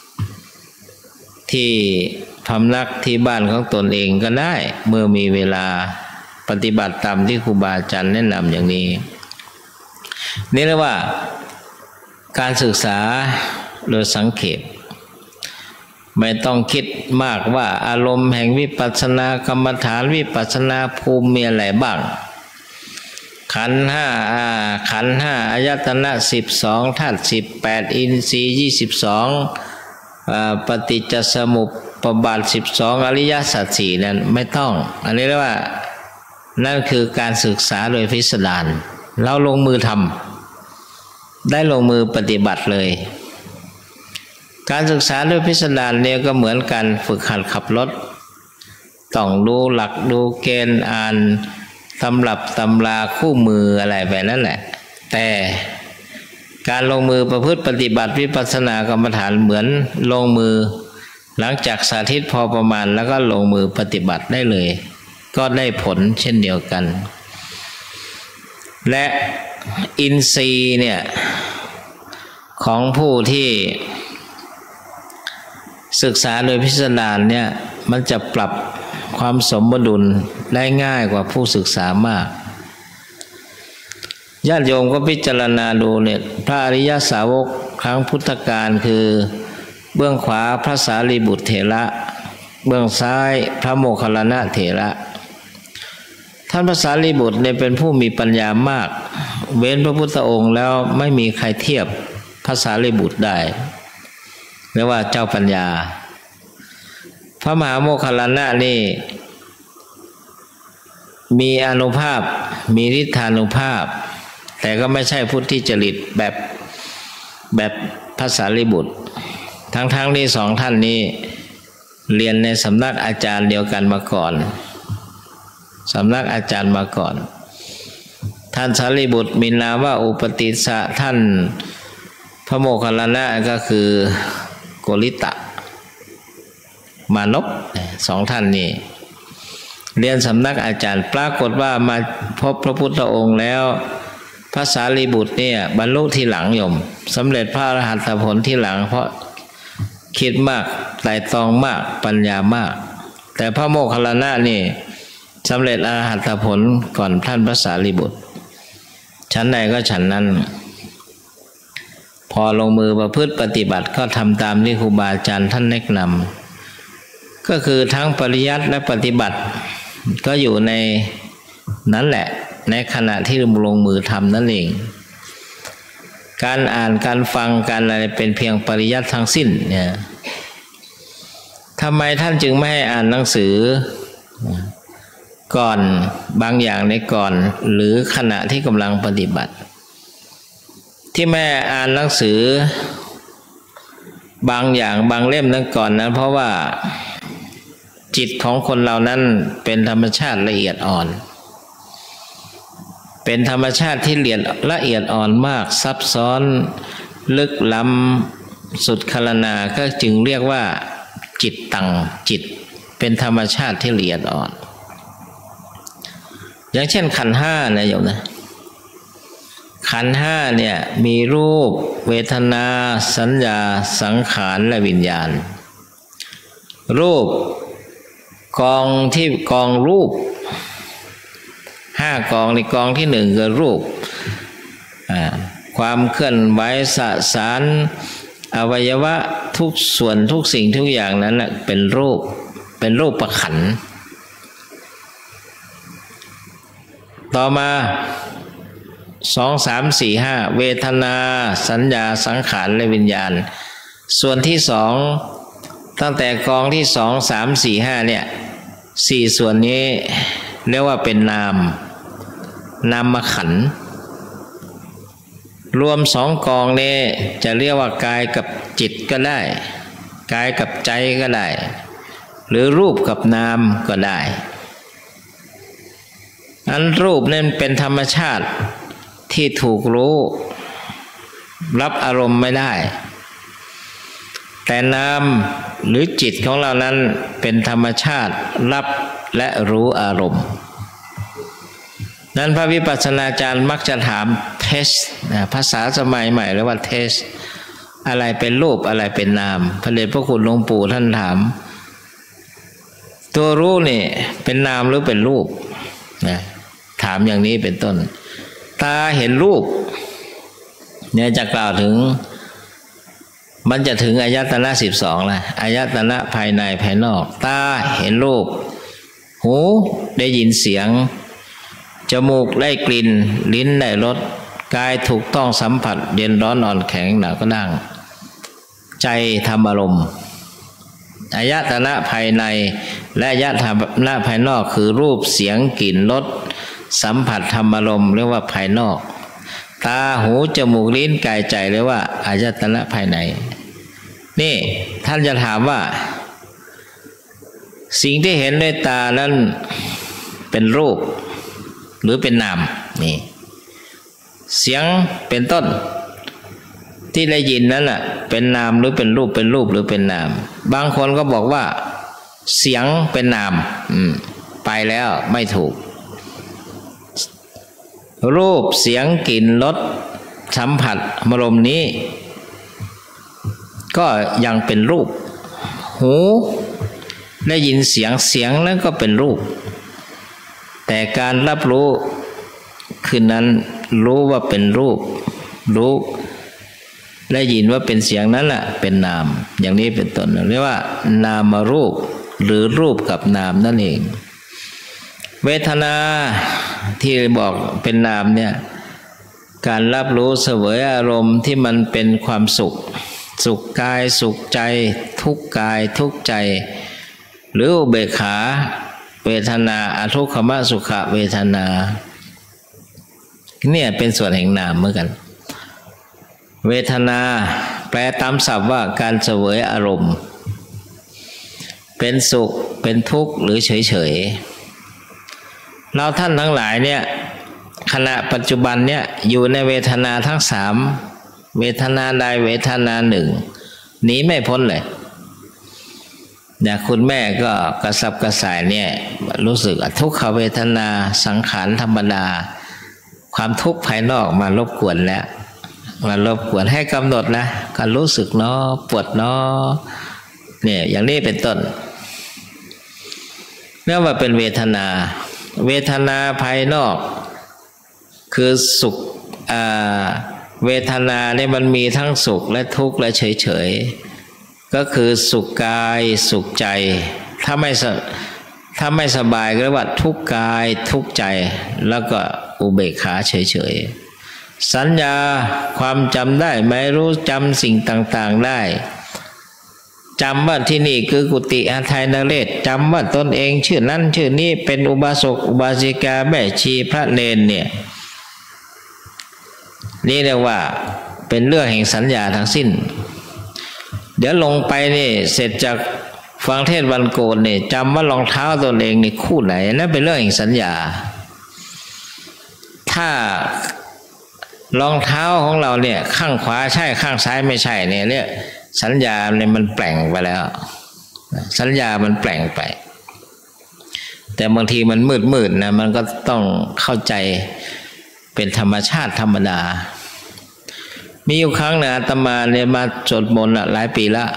C: ที่พำนักที่บ้านของตนเองก็ได้เมื่อมีเวลาปฏิบัติตามที่ครูบาอาจารย์แนะนำอย่างนี้นี่เรียกว่าการศึกษาโดยสังเขปไม่ต้องคิดมากว่าอารมณ์แห่งวิปัสสนากรรมฐานวิปัสสนาภูมิมีอะไรบ้างขันธ์ห้าขันธ์ห้าอายตนะสิบสองธาตุสิบแปดอินทรีย์ยี่สิบสองปฏิจจสมุปบาทสิบสองอริยสัจสี่นั้นไม่ต้องอันนี้เรียกว่านั่นคือการศึกษาโดยพิสดารเราลงมือทำได้ลงมือปฏิบัติเลยการศึกษาโดยพิสดารเนี่ยก็เหมือนกันฝึกหัดขับรถต้องดูหลักดูเกณฑ์อ่านตำรับตำราคู่มืออะไรแบบนั้นแหละแต่การลงมือประพฤติปฏิบัติวิปัสสนากรรมฐานเหมือนลงมือหลังจากสาธิตพอประมาณแล้วก็ลงมือปฏิบัติได้เลยก็ได้ผลเช่นเดียวกันและอินทรีย์เนี่ยของผู้ที่ศึกษาโดยพิสดารเนี่ยมันจะปรับความสมดุลได้ง่ายกว่าผู้ศึกษามากญาติโยมก็พิจารณาดูเนี่ยพระอริยสาวกครั้งพุทธกาลคือเบื้องขวาพระสารีบุตรเถระเบื้องซ้ายพระโมคคัลลานะเถระท่านพระสารีบุตรเนี่ยเป็นผู้มีปัญญามากเว้นพระพุทธองค์แล้วไม่มีใครเทียบพระสารีบุตรได้เรียกว่าเจ้าปัญญาพระมหาโมคคัลลานะนี่มีอานุภาพมีฤทธานุภาพแต่ก็ไม่ใช่พุทธิจริตแบบแบบพระสารีบุตรทั้งๆที่สองท่านนี้เรียนในสำนักอาจารย์เดียวกันมาก่อนสำนักอาจารย์มาก่อนท่านสารีบุตรมีนามว่าอุปติสสะท่านพระโมคคัลลานะก็คือโกริตะมานพสองท่านนี้เรียนสำนักอาจารย์ปรากฏว่ามาพบพระพุทธองค์แล้วพระสารีบุตรเนี่ยบรรลุทีหลังโยมสำเร็จพระอรหัตผลทีหลังเพราะคิดมากไตร่ตรองมากปัญญามากแต่พระโมคคัลลานะนี่สำเร็จอรหัตผลก่อนท่านพระสารีบุตรชั้นใดก็ชั้นนั้นพอลงมือประพฤติปฏิบัติก็ทำตามที่ครูบาอาจารย์ท่านแนะนำก็คือทั้งปริยัติและปฏิบัติก็อยู่ในนั้นแหละในขณะที่ลงมือทำนั่นเองการอ่านการฟังการอะไรเป็นเพียงปริยัติทั้งสิ้นเนี่ยทำไมท่านจึงไม่ให้อ่านหนังสือก่อนบางอย่างในก่อนหรือขณะที่กำลังปฏิบัติที่แม่อ่านหนังสือบางอย่างบางเล่มนั้นก่อนนั้นเพราะว่าจิตของคนเรานั้นเป็นธรรมชาติละเอียดอ่อนเป็นธรรมชาติที่ละเอียดอ่อนมากซับซ้อนลึกล้ำสุดคลนาก็จึงเรียกว่าจิตตังจิตเป็นธรรมชาติที่ละเอียดอ่อนอย่างเช่นขันธ์ห้านะโยมนะขันธ์ห้าเนี่ยมีรูปเวทนาสัญญาสังขารและวิญญาณรูปกองที่กองรูปห้ากองในกองที่หนึ่งคือรูปความเคลื่อนไหวสสารอวัยวะทุกส่วนทุกสิ่งทุกอย่างนั้นแหละเป็นรูปเป็นรูปประขันธ์ต่อมาสองสามสี่ห้าเวทนาสัญญาสังขารและวิญญาณส่วนที่สองตั้งแต่กองที่สองสามสี่ห้าเนี่ยสี่ส่วนนี้เรียกว่าเป็นนามนามขันธ์รวมสองกองนี้จะเรียกว่ากายกับจิตก็ได้กายกับใจก็ได้หรือรูปกับนามก็ได้อันรูปนั้นเป็นธรรมชาติที่ถูกรู้รับอารมณ์ไม่ได้แต่นามหรือจิตของเรานั้นเป็นธรรมชาติรับและรู้อารมณ์นั้นพระวิปัสสนาจารย์มักจะถามเทสภาษาสมัยใหม่เรียกว่าเทสอะไรเป็นรูปอะไรเป็นนามพระเดชพระคุณหลวงปู่ท่านถามตัวรู้นี่เป็นนามหรือเป็นรูปนะถามอย่างนี้เป็นต้นตาเห็นรูปเนี่ยจะกล่าวถึงมันจะถึงอายตนะสิบสองละอายตนะภายในภายนอกตาเห็นรูปหูได้ยินเสียงจมูกได้กลิ่นลิ้นได้รสกายถูกต้องสัมผัสเย็นร้อนอ่อนแข็งหนักก็นั่งใจธรรมอารมณ์อายตนะภายในและอายตนะภายนอกคือรูปเสียงกลิ่นรสสัมผัสธรรมอารมณ์เรียกว่าภายนอกตาหูจมูกลิ้นกายใจเรียกว่าอายตนะภายในนี่ท่านจะถามว่าสิ่งที่เห็นด้วยตานั้นเป็นรูปหรือเป็นนามนี่เสียงเป็นต้นที่ได้ยินนั้นน่ะเป็นนามหรือเป็นรูปเป็นรูปหรือเป็นนามบางคนก็บอกว่าเสียงเป็นนามอืมไปแล้วไม่ถูกรูปเสียงกลิ่นรสสัมผัสอารมณ์นี้ก็ยังเป็นรูปหูได้ยินเสียงเสียงนั้นก็เป็นรูปแต่การรับรู้คืนนั้นรู้ว่าเป็นรูปรู้ได้ยินว่าเป็นเสียงนั้นแหละเป็นนามอย่างนี้เป็นต้นเรียกว่านามรูปหรือรูปกับนามนั่นเองเวทนาที่บอกเป็นนามเนี่ยการรับรู้เสวยอารมณ์ที่มันเป็นความสุขสุขกายสุขใจทุกกายทุกใจหรืออุเบกขาเวทนาอทุกขมสุขเวทนาเนี่ยเป็นส่วนแห่งนามเหมือนกันเวทนาแปลตามศัพท์ว่าการเสวยอารมณ์เป็นสุขเป็นทุกข์หรือเฉยๆเราท่านทั้งหลายเนี่ยขณะปัจจุบันเนี่ยอยู่ในเวทนาทั้งสามเวทนาใดเวทนาหนึ่งหนีไม่พ้นเลยเนี่ยคุณแม่ก็กระสับกระส่ายเนี่ยรู้สึกทุกขเวทนาสังขารธรรมดาความทุกข์ภายนอกมารบกวนแล้วมารบกวนให้กำหนดนะก็รู้สึกเนาะปวดเนาะเนี่ยอย่างนี้เป็นต้นเรียกว่าเป็นเวทนาเวทนาภายนอกคือสุขอ่าเวทนาเนี่ยมันมีทั้งสุขและทุกข์และเฉยๆก็คือสุขกายสุขใจถ้าไม่ถ้าไม่สบายก็เรียกว่าทุกข์กายทุกข์ใจแล้วก็อุเบกขาเฉยๆสัญญาความจำได้ไม่รู้จำสิ่งต่างๆได้จำว่าที่นี่คือกุฏิอาทัยนเรศจำว่าตนเองชื่อนั้นชื่อนี้เป็นอุบาสกอุบาสิกาแม่ชีพระเนนเนี่ยนี่เรียกว่าเป็นเรื่องแห่งสัญญาทั้งสิ้นเดี๋ยวลงไปนี่เสร็จจากฟังเทศน์วันโกนนี่จำว่ารองเท้าตนเองนี่คู่ไหนนั่นเป็นเรื่องแห่งสัญญาถ้ารองเท้าของเราเนี่ยข้างขวาใช่ข้างซ้ายไม่ใช่เนี่ยเนี่ยสัญญาเนี่ยมันแปลงไปแล้วสัญญามันแปลงไปแต่บางทีมันมืดมืดนะมันก็ต้องเข้าใจเป็นธรรมชาติธรรมดามีอยู่ครั้งหนึ่งอาตมาเนี่ยมาสวดมนต์หลายปีละ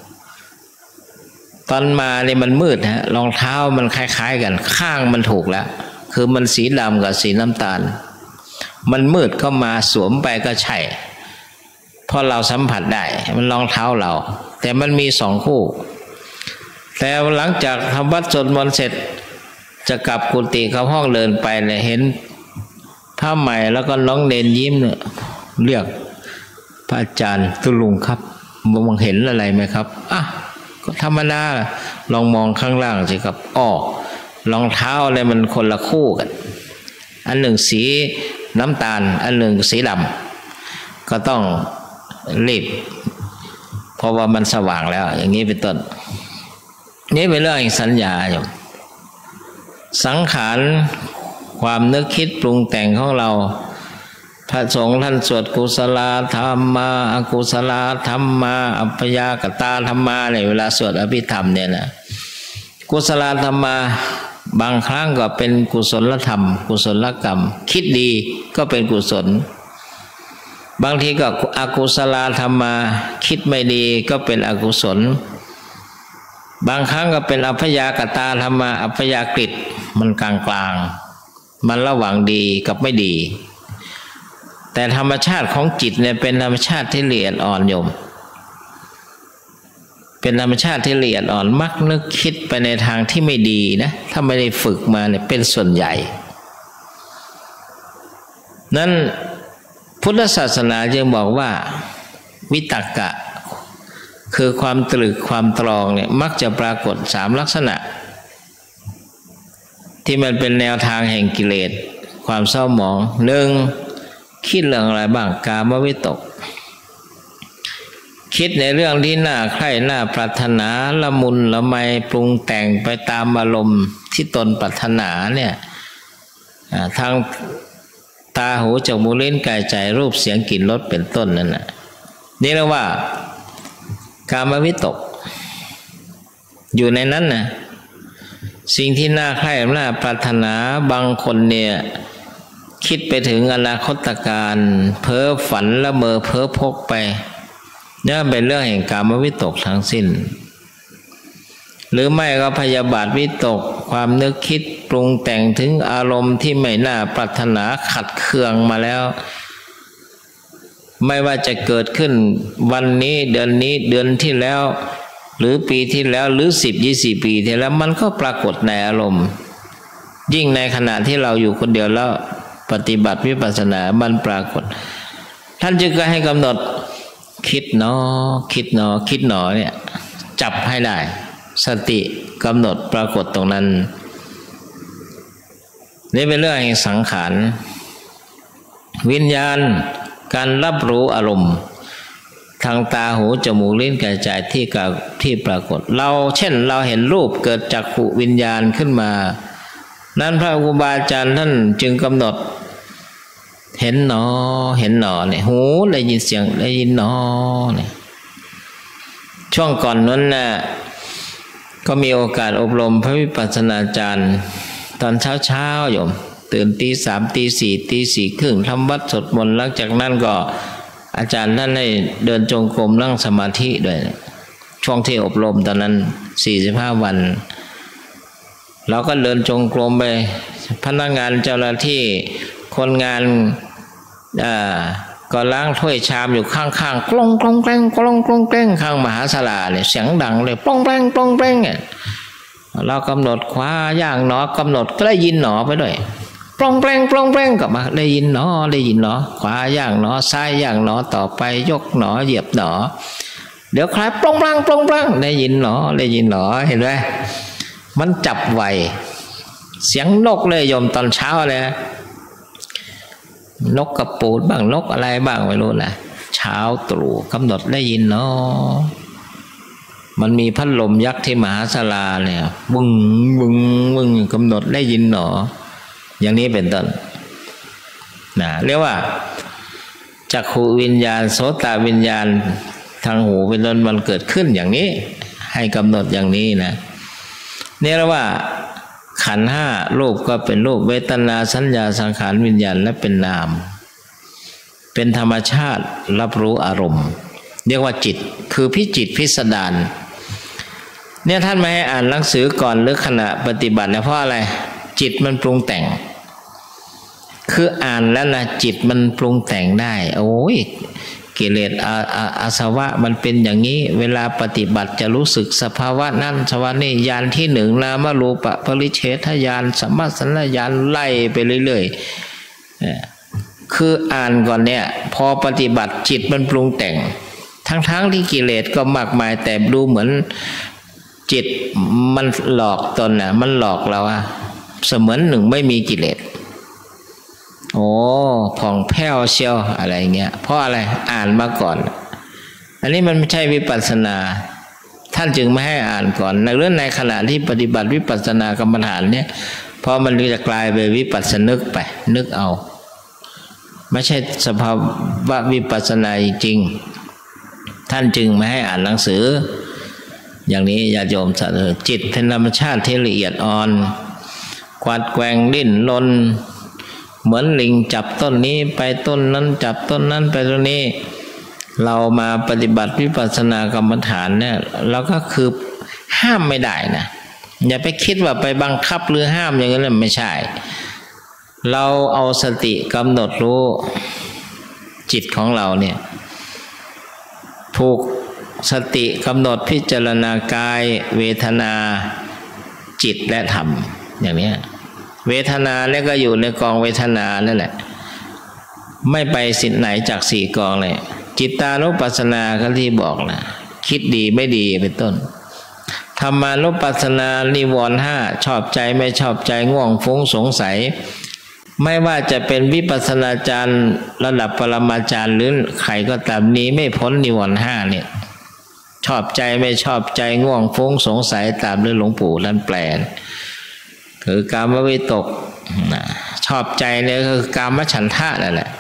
C: ตอนมาเนี่ยมันมืดฮะรองเท้ามันคล้ายๆกันข้างมันถูกแล้วคือมันสีดำกับสีน้ำตาลมันมืดเข้ามาสวมไปก็ใช่เพราะเราสัมผัสได้มันรองเท้าเราแต่มันมีสองคู่แต่หลังจากทำวัดสวดมนต์เสร็จจะกลับกุฏิเข้าห้องเดินไปเนี่ยเห็นผ้าใหม่แล้วก็น้องเนนยิ้มเนี่ยเรียกพระอาจารย์ตุลุงครับมองเห็นอะไรไหมครับอ่ะก็ธรรมดาลองมองข้างล่างสิครับอ้อรองเท้าอะไรมันคนละคู่กันอันหนึ่งสีน้ำตาลอันหนึ่งสีดำก็ต้องรีบเพราะว่ามันสว่างแล้วอย่างนี้เป็นต้นนี่เป็นเรื่องสัญญาอยู่สังขารความนึกคิดปรุงแต่งของเราพระสงฆ์ท่านสวดกุศลธรรมาอกุศลธรรมาอัปยากตาธรรมาในเวลาสวดอภิธรรมเนี่ยนะกุศลธรรมาบางครั้งก็เป็นกุศลธรรมกุศลกรรมคิดดีก็เป็นกุศลบางทีก็อกุศลธรรมาคิดไม่ดีก็เป็นอกุศลบางครั้งก็เป็นอัพยากตาธรรมาอัพยากฤตมันกลางกลางมันระหว่างดีกับไม่ดีแต่ธรรมชาติของจิตเนี่ยเป็นธรรมชาติที่ละเอียดอ่อนโยมเป็นธรรมชาติที่ละเอียดอ่อนมักนึกคิดไปในทางที่ไม่ดีนะถ้าไม่ได้ฝึกมาเนี่ยเป็นส่วนใหญ่นั้นพุทธศาสนาจึงบอกว่าวิตกะคือความตรึกความตรองเนี่ยมักจะปรากฏสามลักษณะที่มันเป็นแนวทางแห่งกิเลสความเศร้าหมองหนึ่งคิดเรื่องอะไรบ้างกามวิตกคิดในเรื่องที่น่าใคร่น่าปรารถนาละมุนละไมปรุงแต่งไปตามอารมณ์ที่ตนปรารถนาเนี่ยทางตาหูจมูกลิ้นกายใจรูปเสียงกลิ่นรสเป็นต้นนั่นน่ะนี่เรียกว่ากามวิตกอยู่ในนั้นนะสิ่งที่น่าใคร่น่าปรารถนาบางคนเนี่ยคิดไปถึงอนาคตการเพ้อฝันละเมอเพ้อพกไปนี่เป็นเรื่องแห่งกามวิตกทั้งสิ้นหรือไม่ก็พยาบาทวิตกความนึกคิดปรุงแต่งถึงอารมณ์ที่ไม่น่าปรารถนาขัดเคืองมาแล้วไม่ว่าจะเกิดขึ้นวันนี้เดือนนี้เดือนที่แล้วหรือปีที่แล้วหรือสิบยี่สิบปีที่แล้วมันก็ปรากฏในอารมณ์ยิ่งในขณะที่เราอยู่คนเดียวแล้วปฏิบัติวิปัสสนามันปรากฏท่านจึงก็ให้กำหนดคิดหนอคิดหนอคิดหนอเนี่ยจับให้ได้สติกำหนดปรากฏตรงนั้นนี่เป็นเรื่องแห่งสังขารวิญญาณการรับรู้อารมณ์ทางตาหูจมูกลิ้นกายใจที่กับที่ปรากฏเราเช่นเราเห็นรูปเกิดจากขุวิญญาณขึ้นมานั้นพระครูบาอาจารย์ท่านจึงกำหนดเห็นหนอเห็นหนอเนี่ยหูได้ยินเสียงได้ยินหนอเนี่ยช่วงก่อนนั้นน่ะก็มีโอกาสอบรมพระวิปัสสนาจารย์ตอนเช้าเช้าโยมตื่นตีสามตีสี่ตีสี่ครึ่งทำวัดสวดมนต์หลังจากนั้นก็อาจารย์ท่านให้เดินจงกรมนั่งสมาธิด้วยช่วงที่อบรมตอนนั้นสี่สิบห้าวันเราก็เดินจงกรมไปพนักงานเจ้าหน้าที่คนงานอ่าก็ล้างถ้วยชามอยู่ข้างๆกล้องกล้องแกล้งกล้องกล้องแกล้งข้างมหาศาลาเนี่ยเสียงดังเลยปล้องแปล้งปล้องแปล้งเนี่ยเรากำหนดคว้าย่างหนอกำหนดก็ได้ยินหนอไปด้วยปล้องแปล้งปล้องแปล้งกลับมาได้ยินหนอได้ยินหนอขวาย่างหนอซ้ายย่างหนอต่อไปยกหนอเหยียบหนอเดี๋ยวคล้ายปล้องแปล้งปล้องแปล้งได้ยินหนอได้ยินหนอเห็นไหมมันจับไวเสียงนกเลยโยมตอนเช้าเลยนกกระปูดบ้างนกอะไรบ้างไม่รู้นะเช้าตรู่กำหนดได้ยินเนาะมันมีพัดลมยักษ์ที่มหาศาลาเนี่ยบึ้งบึ้งบึ้งกำหนดได้ยินเนาะอย่างนี้เป็นต้นนะเรียกว่าจักขุวิญญาณโสตวิญญาณทางหูเป็นต้นมันเกิดขึ้นอย่างนี้ให้กำหนดอย่างนี้นะนี่เรียกว่าขันธ์ห้ารูปก็เป็นรูปเวทนาสัญญาสังขารวิญญาณและเป็นนามเป็นธรรมชาติรับรู้อารมณ์เรียกว่าจิตคือพิจิตพิสดารเนี่ยท่านไม่ให้อ่านหนังสือก่อนหรือขณะปฏิบัติเนี่ยเพราะอะไรจิตมันปรุงแต่งคืออ่านแล้วนะจิตมันปรุงแต่งได้โอ้ยกิเลสอาอาอาสวะมันเป็นอย่างนี้เวลาปฏิบัติจะรู้สึกสภาวะนั้นสภาวะนี้ญาณที่หนึ่งนามรูปะปริเฉทญาณสัมมาสัญญาณไล่ไปเรื่อยๆคืออ่านก่อนเนี่ยพอปฏิบัติจิตมันปรุงแต่งทั้งๆที่กิเลสก็มากมายแต่ดูเหมือนจิตมันหลอกตนน่ะมันหลอกเราอะเสมือนหนึ่งไม่มีกิเลสโอ้ผ่องแผ้วเชียวอะไรเงี้ยเพราะอะไรอ่านมาก่อนอันนี้มันไม่ใช่วิปัสสนาท่านจึงไม่ให้อ่านก่อนในเรื่องในขณะที่ปฏิบัติวิปัสสนากรรมฐานเนี่ยพอมันจะกลายไปวิปัสสนึกไปนึกเอาไม่ใช่สภาวะวิปัสสนาจริงท่านจึงไม่ให้อ่านหนังสืออย่างนี้ญาติโยมสัตว์จิตเป็นธรรมชาติที่ละเอียดอ่อนกวาดแกว่งดิ้นรนเหมือนลิงจับต้นนี้ไปต้นนั้นจับต้นนั้นไปต้นนี้เรามาปฏิบัติวิปัสสนากรรมฐานเนี่ยเราก็คือห้ามไม่ได้นะอย่าไปคิดว่าไปบังคับหรือห้ามอย่างนั้นไม่ใช่เราเอาสติกำหนดรู้จิตของเราเนี่ยถูกสติกำหนดพิจารณากายเวทนาจิตและธรรมอย่างนี้เวทนาเนี่ยก็อยู่ในกองเวทนานั่นแหละไม่ไปสิ่งไหนจากสี่กองเลยจิตตานุปัสสนาก็ที่บอกนะคิดดีไม่ดีเป็นต้นธรรมานุปัสสนานิวรณ์ห้าชอบใจไม่ชอบใจง่วงฟุ้งสงสัยไม่ว่าจะเป็นวิปัสสนาจารย์ระดับปรมาจารย์หรือใครก็ตามนี้ไม่พ้นนิวรณ์ห้าเนี่ยชอบใจไม่ชอบใจง่วงฟุ้งสงสัยตามด้วยหลวงปู่ท่านแปลคือกามวิตกชอบใจเนี่ยคือกามฉันทะนั่นแหละ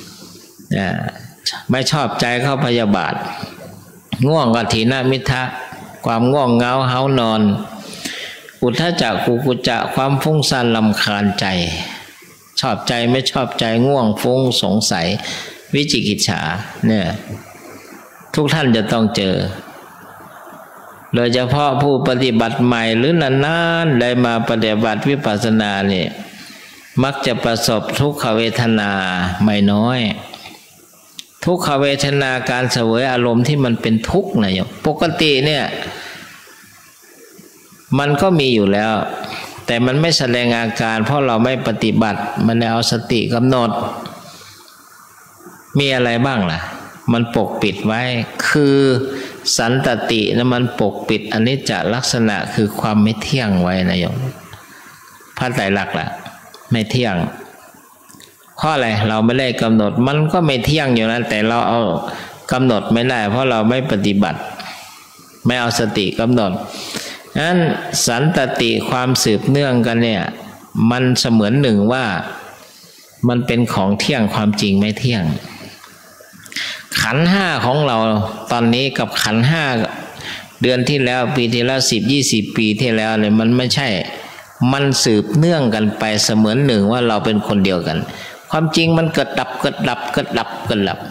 C: ไม่ชอบใจเข้าพยาบาทง่วงก็ถีนมิทะความง่วงเหงาเฮานอนอุทธัจจะกุกุจจะความฟุ้งซ่านรำคาญใจชอบใจไม่ชอบใจง่วงฟุ้งสงสัยวิจิกิจฉาเนี่ยทุกท่านจะต้องเจอโดยเฉพาะผู้ปฏิบัติใหม่หรือนานๆได้มาปฏิบัติวิปัสสนาเนี่ยมักจะประสบทุกขเวทนาไม่น้อยทุกขเวทนาการเสวยอารมณ์ที่มันเป็นทุกข์นะโยมปกติเนี่ยมันก็มีอยู่แล้วแต่มันไม่แสดงอาการเพราะเราไม่ปฏิบัติมันเอาสติกำหนดมีอะไรบ้างล่ะมันปกปิดไว้คือสันตตินะมันปกปิดอนิจจลักษณะคือความไม่เที่ยงไว้นะโยมพระไตรลักษณ์ล่ะไม่เที่ยงเพราะอะไรเราไม่ได้กำหนดมันก็ไม่เที่ยงอยู่นะแต่เราเอากำหนดไม่ได้เพราะเราไม่ปฏิบัติไม่เอาสติกำหนดนั้นสันตติความสืบเนื่องกันเนี่ยมันเสมือนหนึ่งว่ามันเป็นของเที่ยงความจริงไม่เที่ยงขันธ์ห้าของเราตอนนี้กับขันธ์ห้าเดือนที่แล้วปีที่แล้วสิบยี่สิบปีที่แล้วเนี่ยมันไม่ใช่มันสืบเนื่องกันไปเสมือนหนึ่งว่าเราเป็นคนเดียวกันความจริงมันเกิดดับเกิดดับเกิดดับเกิดดับ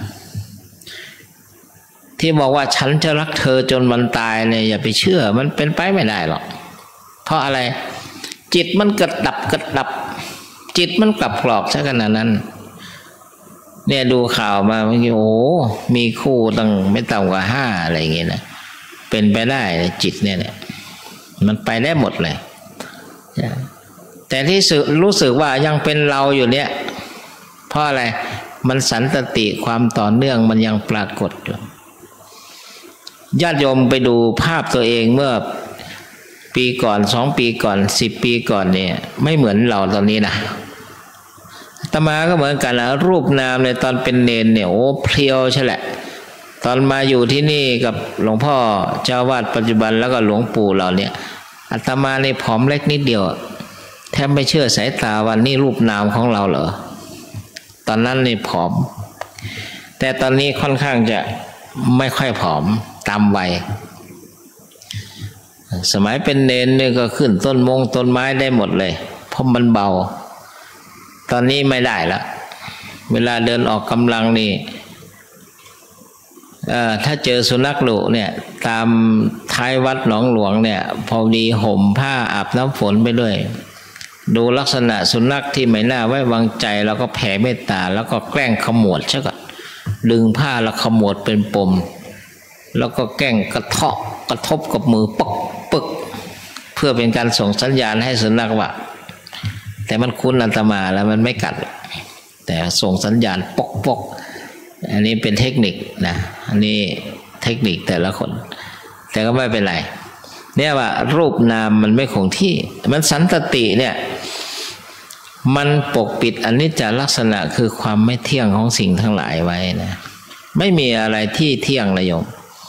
C: ที่บอกว่าฉันจะรักเธอจนมันตายเนี่ยอย่าไปเชื่อมันเป็นไปไม่ได้หรอกเพราะอะไรจิตมันเกิดดับเกิดดับจิตมันกลับกรอกซะขนาดนั้นเนี่ยดูข่าวมาเมื่อกี้โอ้มีคู่ตั้งไม่ต่ำกว่าห้าอะไรอย่างเงี้ยนะเป็นไปได้จิตเนี่ยเนี่ยมันไปได้หมดเลยแต่ที่รู้สึกว่ายังเป็นเราอยู่เนี่ยเพราะอะไรมันสันตติความต่อเนื่องมันยังปรากฏอยู่ญาติโยมไปดูภาพตัวเองเมื่อปีก่อนสองปีก่อนสิบปีก่อนเนี่ยไม่เหมือนเราตอนนี้นะอาตมาก็เหมือนกันนะรูปนามในตอนเป็นเนนเนี่ยโอ้เพลียวใช่แหละตอนมาอยู่ที่นี่กับหลวงพ่อเจ้าวาดปัจจุบันแล้วก็หลวงปู่เราเนี่ยอาตมาในผอมเล็กนิดเดียวแทบไม่เชื่อสายตาว่านี่รูปนามของเราเหรอตอนนั้นนี่ผอมแต่ตอนนี้ค่อนข้างจะไม่ค่อยผอมตามวัยสมัยเป็นเนนเนี่ยก็ขึ้นต้นมงต้นไม้ได้หมดเลยเพราะมันเบาตอนนี้ไม่ได้ละเวลาเดินออกกำลังนี่ถ้าเจอสุนัขดุเนี่ยตามท้ายวัดหนองหลวงเนี่ยพอดีห่มผ้าอาบน้ำฝนไปด้วยดูลักษณะสุนัขที่ไม่น่าไว้วางใจแล้วก็แผ่เมตตาแล้วก็แกล้งขมวดใช่ก่อนดึงผ้าแล้วขมวดเป็นปมแล้วก็แกล้งกระเทาะกระทบกับมือปกปึกเพื่อเป็นการส่งสัญญาณให้สุนัขว่าแต่มันคุ้นอาตมาแล้วมันไม่กัดแต่ส่งสัญญาณปกปกอันนี้เป็นเทคนิคนะอันนี้เทคนิคแต่ละคนแต่ก็ไม่เป็นไรเนี่ยว่ารูปนามมันไม่คงที่มันสันตติเนี่ยมันปกปิดอนิจจลักษณะคือความไม่เที่ยงของสิ่งทั้งหลายไว้นะไม่มีอะไรที่เที่ยงนะโยม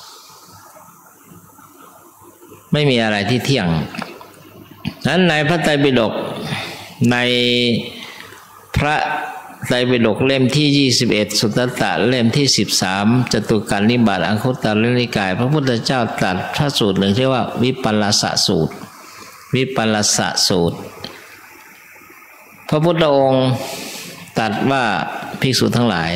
C: ไม่มีอะไรที่เที่ยงนั้นในพระไตรปิฎกในพระไตรปิฎกเล่มที่ยี่สิบเอ็ดสุตตะเล่มที่สิบสามจตุกานิบาตอังคุตรนิกายพระพุทธเจ้าตรัสพระสูตรหนึ่งชื่อว่าวิปัลลสสูตรวิปัลลสสูตรพระพุทธองค์ตรัสว่าภิกษุทั้งหลาย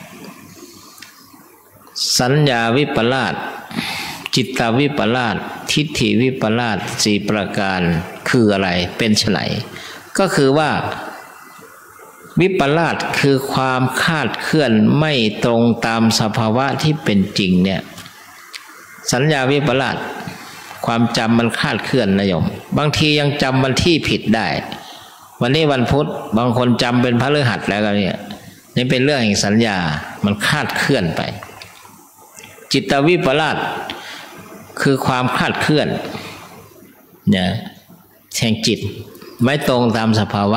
C: สัญญาวิปลาสจิตตวิปลาสทิฏฐิวิปลาสสี่ประการคืออะไรเป็นไฉนก็คือว่าวิปลาสคือความคาดเคลื่อนไม่ตรงตามสภาวะที่เป็นจริงเนี่ยสัญญาวิปลาสความจำมันคาดเคลื่อนนะโยมบางทียังจำวันที่ผิดได้วันนี้วันพุธบางคนจำเป็นพฤหัสแล้วก็เนี่ยนี่เป็นเรื่องแห่งสัญญามันคาดเคลื่อนไปจิตวิปลาสคือความคาดเคลื่อนเนี่ยแห่งจิตไม่ตรงตามสภาวะ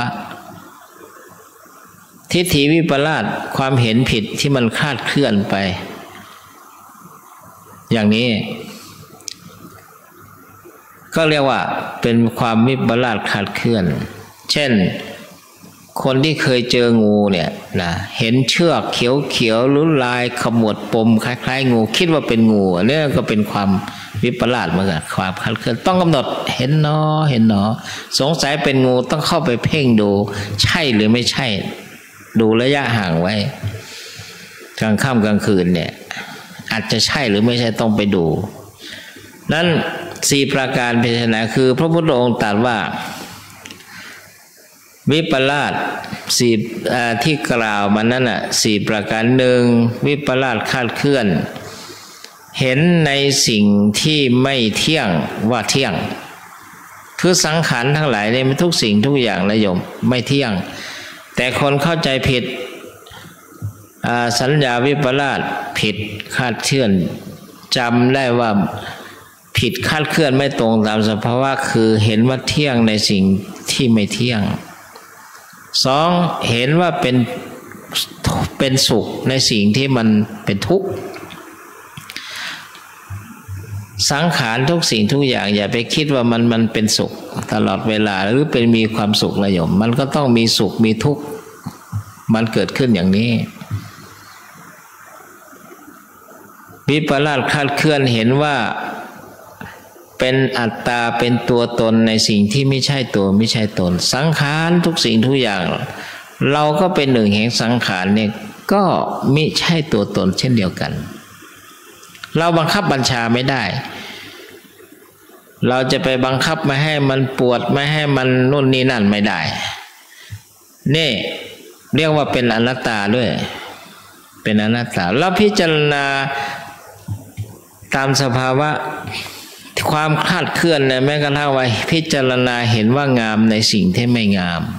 C: ทิฏฐิวิปลาสความเห็นผิดที่มันคาดเคลื่อนไปอย่างนี้ก็เรียกว่าเป็นความวิปลาสคาดเคลื่อนเช่นคนที่เคยเจองูเนี่ยนะเห็นเชือกเขียวๆหรือลายขมวดปมคล้ายๆงูคิดว่าเป็นงูเนี่ยก็เป็นความวิปลาสเหมือนกันความคาดเคลื่อนต้องกำหนดเห็นเนาะเห็นเนาะสงสัยเป็นงูต้องเข้าไปเพ่งดูใช่หรือไม่ใช่ดูระยะห่างไว้กลางค่ำกลางคืนเนี่ยอาจจะใช่หรือไม่ใช่ต้องไปดูนั้นสี่ประการเป็นไฉนคือพระพุทธองค์ตรัสว่าวิปลาสสี่ที่กล่าวมานั้นน่ะสี่ประการหนึ่งวิปลาสคาดเคลื่อนเห็นในสิ่งที่ไม่เที่ยงว่าเที่ยงคือสังขารทั้งหลายเนี่ยทุกสิ่งทุกอย่างนะโยมไม่เที่ยงแต่คนเข้าใจผิดสัญญาวิปลาสผิดคาดเคลื่อนจำได้ว่าผิดคาดเคลื่อนไม่ตรงตามสภาวะคือเห็นว่าเที่ยงในสิ่งที่ไม่เที่ยงสองเห็นว่าเป็นเป็นสุขในสิ่งที่มันเป็นทุกข์สังขารทุกสิ่งทุกอย่างอย่าไปคิดว่ามันมันเป็นสุขตลอดเวลาหรือเป็นมีความสุขระยมมันก็ต้องมีสุขมีทุกข์มันเกิดขึ้นอย่างนี้วิปลาสคลาดเคลื่อนเห็นว่าเป็นอัตตาเป็นตัวตนในสิ่งที่ไม่ใช่ตัวไม่ใช่ตนสังขารทุกสิ่งทุกอย่างเราก็เป็นหนึ่งแห่งสังขารเนี่ยก็ไม่ใช่ตัวตนเช่นเดียวกันเราบังคับบัญชาไม่ได้เราจะไปบังคับไม่ให้มันปวดไม่ให้มันนู่นนี่นั่นไม่ได้นี่เรียกว่าเป็นอนัตตาด้วยเป็นอนัตตาแล้วพิจารณาตามสภาวะความคลาดเคลื่อนเนี่ยแม้กระทั่งว่าพิจารณาเห็นว่างามในสิ่งที่ไม่งาม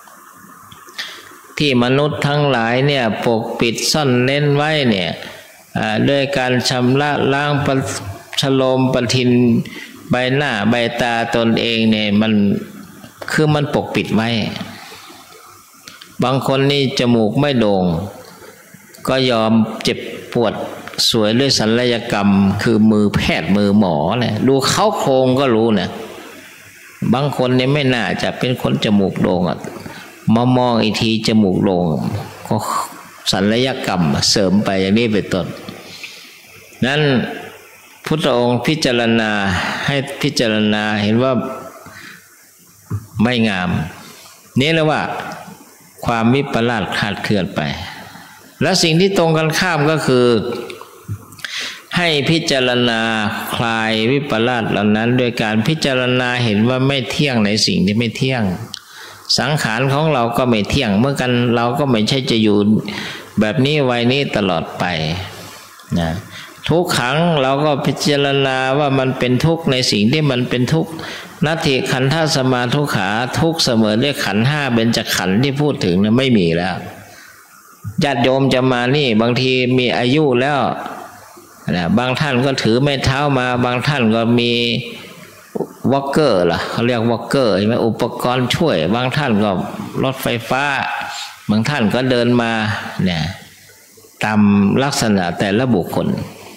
C: ที่มนุษย์ทั้งหลายเนี่ยปกปิดซ่อนเล้นไว้เนี่ยด้วยการชำระล้างประชโลมประทินใบหน้าใบตาตนเองเนี่ยมันคือมันปกปิดไว้บางคนนี่จมูกไม่โด่งก็ยอมเจ็บปวดสวยด้วยศัลยกรรมคือมือแพทย์มือหมอเนี่ยดูเข้าโครงก็รู้นะบางคนเนี่ยไม่น่าจะเป็นคนจมูกโด่งอ่ะมามองอีกทีจมูกโด่งก็ศัลยกรรมเสริมไปอย่างนี้เป็นต้นนั้นพุทธองค์พิจารณาให้พิจารณาเห็นว่าไม่งามนี่แหละว่าความวิปลาสคลาดเคลื่อนไปและสิ่งที่ตรงกันข้ามก็คือให้พิจารณาคลายวิปลาสเหล่านั้นโดยการพิจารณาเห็นว่าไม่เที่ยงในสิ่งที่ไม่เที่ยงสังขารของเราก็ไม่เที่ยงเมื่อกันเราก็ไม่ใช่จะอยู่แบบนี้ไว้นี้ตลอดไปนะทุกขังเราก็พิจารณาว่ามันเป็นทุกข์ในสิ่งที่มันเป็นทุกข์นัตถิขันธสมาทุกขาทุกข์เสมอด้วยขันธ์ห้าเบญจขันธ์ที่พูดถึงนะไม่มีแล้วญาติโยมจะมานี่บางทีมีอายุแล้วนะบางท่านก็ถือไม้เท้ามาบางท่านก็มีวอล์กเกอร์ล่ะเขาเรียกวอล์กเกอร์ใช่ไหมอุปกรณ์ช่วยบางท่านก็รถไฟฟ้าบางท่านก็เดินมาเนี่ยตามลักษณะแต่ละบุคคล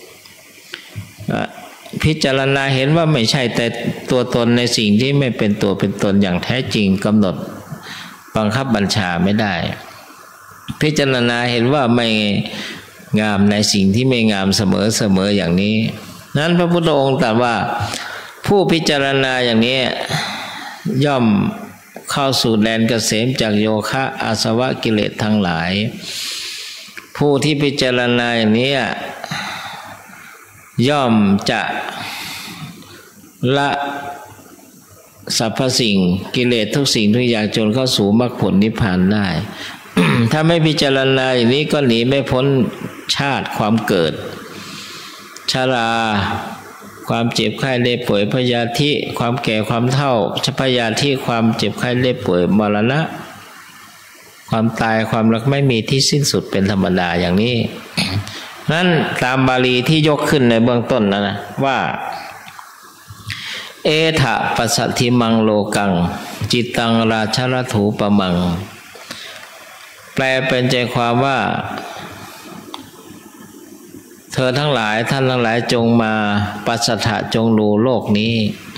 C: พิจารณาเห็นว่าไม่ใช่แต่ตัวตนในสิ่งที่ไม่เป็นตัวเป็นตนอย่างแท้จริงกำหนดบังคับบัญชาไม่ได้พิจารณาเห็นว่าไม่งามในสิ่งที่ไม่งามเสมอเสมออย่างนี้นั้นพระพุทธองค์ตรัสว่าผู้พิจารณาอย่างนี้ย่อมเข้าสู่แดนเกษมจากโยคะอาสวะกิเลสทั้งหลายผู้ที่พิจารณาอย่างนี้ย่อมจะละสรรพสิ่งกิเลสทุกสิ่งทุกอย่างจนเข้าสู่มรรคผลนิพพานได้ ถ้าไม่พิจารณาอย่างนี้ก็หนีไม่พ้นชาติความเกิดชราความเจ็บไข้ได้ป่วยพยาธิความแก่ความเฒ่าพยาธิความเจ็บไข้ได้ป่วยมรณะความตายความรักไม่มีที่สิ้นสุดเป็นธรรมดาอย่างนี้ นั้นตามบาลีที่ยกขึ้นในเบื้องต้นนะนะว่าเอถะปัสสัทธิมังโลกังจิตตังราชรถูปมังแปลเป็นใจความว่าเธอทั้งหลายท่านทั้งหลายจงมาปัสสัทธะจงดูโลกนี้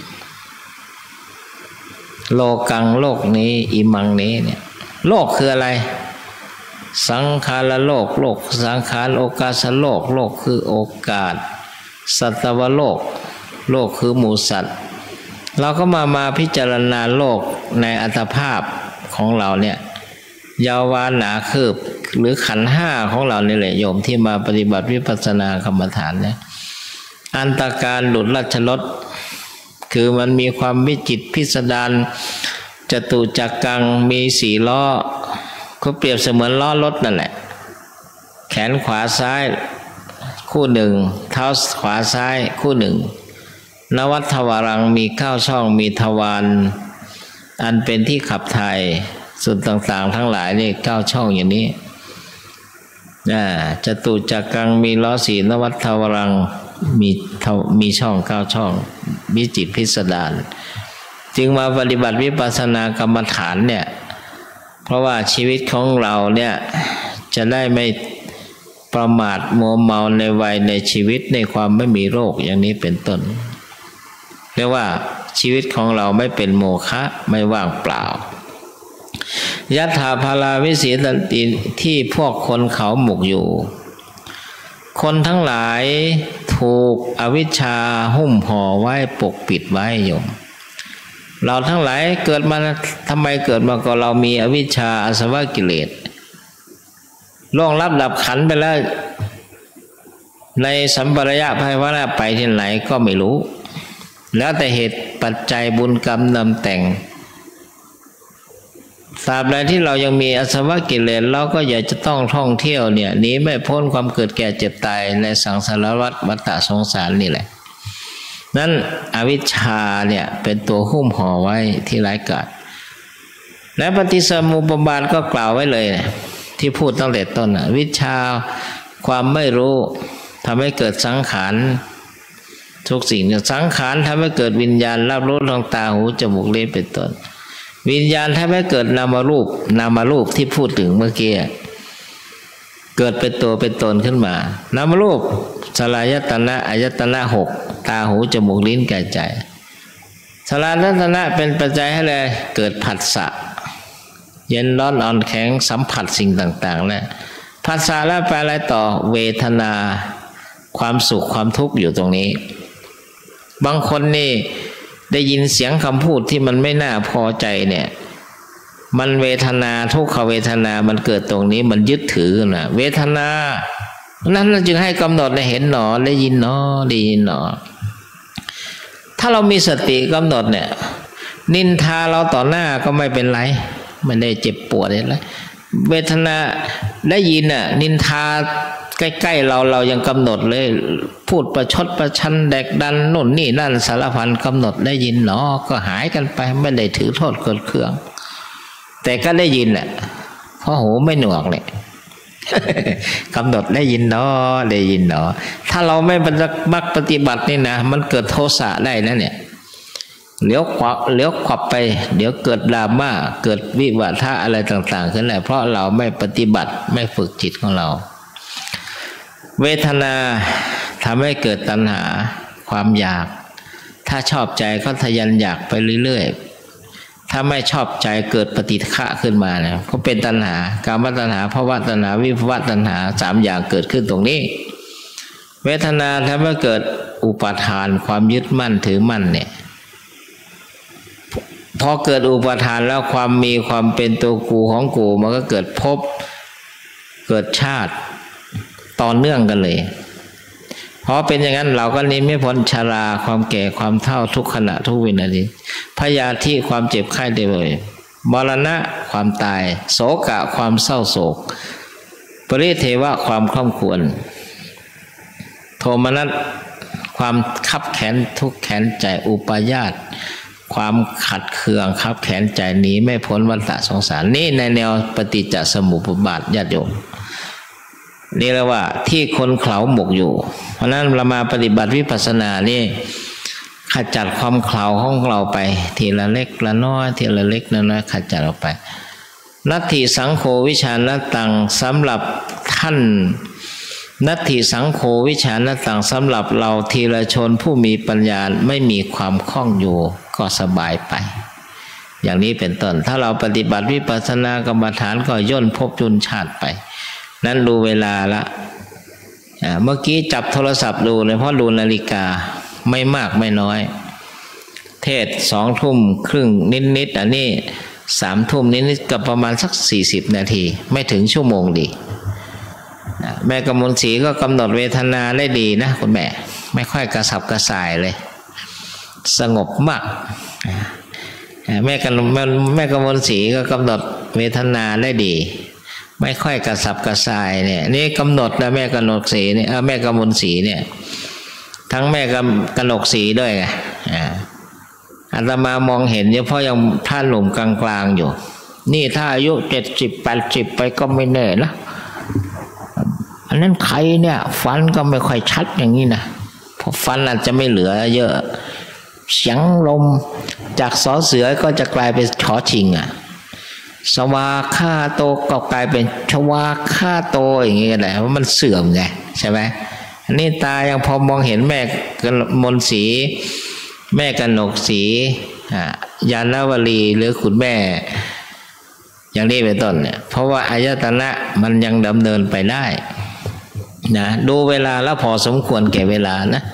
C: โลกังโลกนี้อิมังนี้เนี่ยโลกคืออะไรสังขารโลกโลกสังขารโอกาสโลกโลกคือโอกาสสัตวโลกโลกคือหมู่สัตว์เราก็มามาพิจารณาโลกในอัตภาพของเราเนี่ยยาววานหนาคืบหรือขันธ์ห้าของเรานี่แหละโยมที่มาปฏิบัติวิปัสสนากรรมฐานเนี่ยอันตการหลุดราชรสคือมันมีความวิจิตรพิสดารจตุจักกังมีสี่ล้อก็เปรียบเสมือนล้อรถนั่นแหละแขนขวาซ้ายคู่หนึ่งเท้าขวาซ้ายคู่หนึ่งนวัฏทวารังมีเก้าช่องมีทวารอันเป็นที่ขับถ่ายส่วนต่างๆทั้งหลายนี่เก้าช่องอย่างนี้จตุจักกังมีล้อสี่นวัฏทวารังมีมีช่องเก้าช่องวิจิตรพิสดารจึงมาปฏิบัติวิปัสสนากรรมฐานเนี่ยเพราะว่าชีวิตของเราเนี่ยจะได้ไม่ประมาทมัวเมาในวัยในชีวิตในความไม่มีโรคอย่างนี้เป็นต้นเรียกว่าชีวิตของเราไม่เป็นโมฆะไม่ว่างเปล่ายัตถาภาราวิสีตันติที่พวกคนเขาหมกอยู่คนทั้งหลายถูกอวิชชาหุ้มห่อไว้ปกปิดไว้โยมเราทั้งหลายเกิดมาทำไมเกิดมาก็เรามีอวิชชาอาสวะกิเลสล่วงลับดับขันไปแล้วในสัมปรายะภายวะไปที่ไหนก็ไม่รู้แล้วแต่เหตุปัจจัยบุญกรรมนำแต่งตราบใดที่เรายังมีอาสวะกิเลสเราก็อยากจะต้องท่องเที่ยวเนี่ยหนีไม่พ้นความเกิดแก่เจ็บตายในสังสารวัฏวัฏสงสารนี่แหละนั้นอวิชชาเนี่ยเป็นตัวหุ้มห่อไว้ที่ร้ายกาจและปฏิสมุปบาทก็กล่าวไว้เลยที่พูดตั้งแต่ต้นวิชชาความไม่รู้ทำให้เกิดสังขารทุกสิ่งสังขารทำให้เกิดวิญญาณรับรู้ทางตาหูจมูกลิ้นเป็นต้นวิญญาณทำให้เกิดนามรูปนามรูปที่พูดถึงเมื่อกี้เกิดเป็นตัวเป็นตนขึ้นมานามรูปสลายตนะอายตนะหกตาหูจมูกลิ้นกายใจสลายตนะเป็นปัจจัยให้เลยเกิดผัสสะเย็นร้อนอ่อนแข็งสัมผัสสิ่งต่างๆแล้วผัสสะแล้วไปอะไรต่อเวทนาความสุขความทุกข์อยู่ตรงนี้บางคนนี่ได้ยินเสียงคำพูดที่มันไม่น่าพอใจเนี่ยมันเวทนาทุกขเวทนามันเกิดตรงนี้มันยึดถือนะเวทนานั้นจึงให้กำหนดได้เห็นหนอได้ยินหนอได้ยินหนอถ้าเรามีสติกำหนดเนี่ยนินทาเราต่อหน้าก็ไม่เป็นไรไม่ได้เจ็บปวดเลยเวทนาได้ยินน่ะนินทาใกล้ๆเราเรายังกำหนดเลยพูดประชดประชันแดกดันโน่นนี่นั่นสารพันกำหนดได้ยินหนอก็หายกันไปไม่ได้ถือโทษเกิดเครื่องแต่ก็ได้ยินแหละเพราะหูไม่หนวกเนี่ยกำหนดได้ยินหนอได้ยินหนอถ้าเราไม่บักปฏิบัตินี่นะมันเกิดโทสะได้นะเนี่ยเลี้ยวขวาเลี้ยวขวับไปเดี๋ยวเกิดดราม่าเกิดวิวาทะอะไรต่างๆขึ้นแหละเพราะเราไม่ปฏิบัติไม่ฝึกจิตของเราเวทนาทำให้เกิดตัณหาความอยากถ้าชอบใจก็ทะยันอยากไปเรื่อยๆถ้าไม่ชอบใจเกิดปฏิฆะขึ้นมาเนี่ยก็เป็นตัณหากามตัณหาภวตัณหาวิภวตัณหาสามอย่างเกิดขึ้นตรงนี้เวทนาทำให้เกิดอุปาทานความยึดมั่นถือมั่นเนี่ยพอเกิดอุปาทานแล้วความมีความเป็นตัวกูของกูมันก็เกิดภพเกิดชาติต่อเนื่องกันเลยเพราะเป็นอย่างนั้นเราก็นี้ไม่พ้นชราความแก่ความเฒ่าทุกขณะทุกวินาทีพยาธิความเจ็บไข้ได้ป่วยมรณะความตายโศกะความเศร้าโศกปริเทวะความคล่ำครวญโทมนัสความคับแขนทุกข์แขนใจอุปาญาตความขัดเคืองคับแขนใจหนีไม่พ้นวัฏสงสารนี่ในแนวปฏิจจสมุปบาทญาติโยมนี่แหละว่าที่คนเขาหมกอยู่เพราะนั้นเรามาปฏิบัติวิปัสสนานี่ขจัดความเขลาของเราไปทีละเล็กละน้อยทีละเล็กละน้อยขจัดออกไปนัตถิสังโฆวิชานตังสำหรับท่านนัตถิสังโฆวิชานตังสำหรับเราทีละชนผู้มีปัญญาไม่มีความคล่องอยู่ก็สบายไปอย่างนี้เป็นต้นถ้าเราปฏิบัติวิปัสสนากรรมฐานก็ย่นภพย่นชาติไปนั้นดูเวลาละเมื่อกี้จับโทรศัพท์ดูเลยเพราะดูนาฬิกาไม่มากไม่น้อยเทศสองทุ่มครึ่งนิดๆอันนี้สามทุ่มนิดๆกับประมาณสักสี่สิบนาทีไม่ถึงชั่วโมงดีแม่กำมลศรีก็กำหนดเวทนาได้ดีนะคุณแม่ไม่ค่อยกระสับกระส่ายเลยสงบมากแม่กำแม่กำมลศรีก็กำหนดเวทนาได้ดีไม่ค่อยกระสับกระส่ายเนี่ยนี่กำหนดแล้วแม่กนกศรีเนี่ยแม่กำมลศรีเนี่ยทั้งแม่กนกศรีด้วยไงอาตมามองเห็นเฉพาะยังท่านหนุ่มกลางๆอยู่นี่ถ้าอายุเจ็ดสิบแปดสิบไปก็ไม่แน่นะอันนั้นใครเนี่ยฟันก็ไม่ค่อยชัดอย่างนี้นะเพราะฟันอาจจะไม่เหลือเยอะเสียงลมจากสอเสือก็จะกลายเป็นชอชิงอ่ะสวาค่าโตก็กลายเป็นชวาค่าโตอย่างงี้กันแหละว่ามันเสื่อมไงใช่ไหมอันนี้ตายังพอมองเห็นแม่มนสีแม่กนกศรียานวลีหรือคุณแม่อย่างนี้เป็นต้นเนี่ยเพราะว่าอายตนะมันยังดำเนินไปได้นะดูเวลาแล้วพอสมควรแก่เวลานะ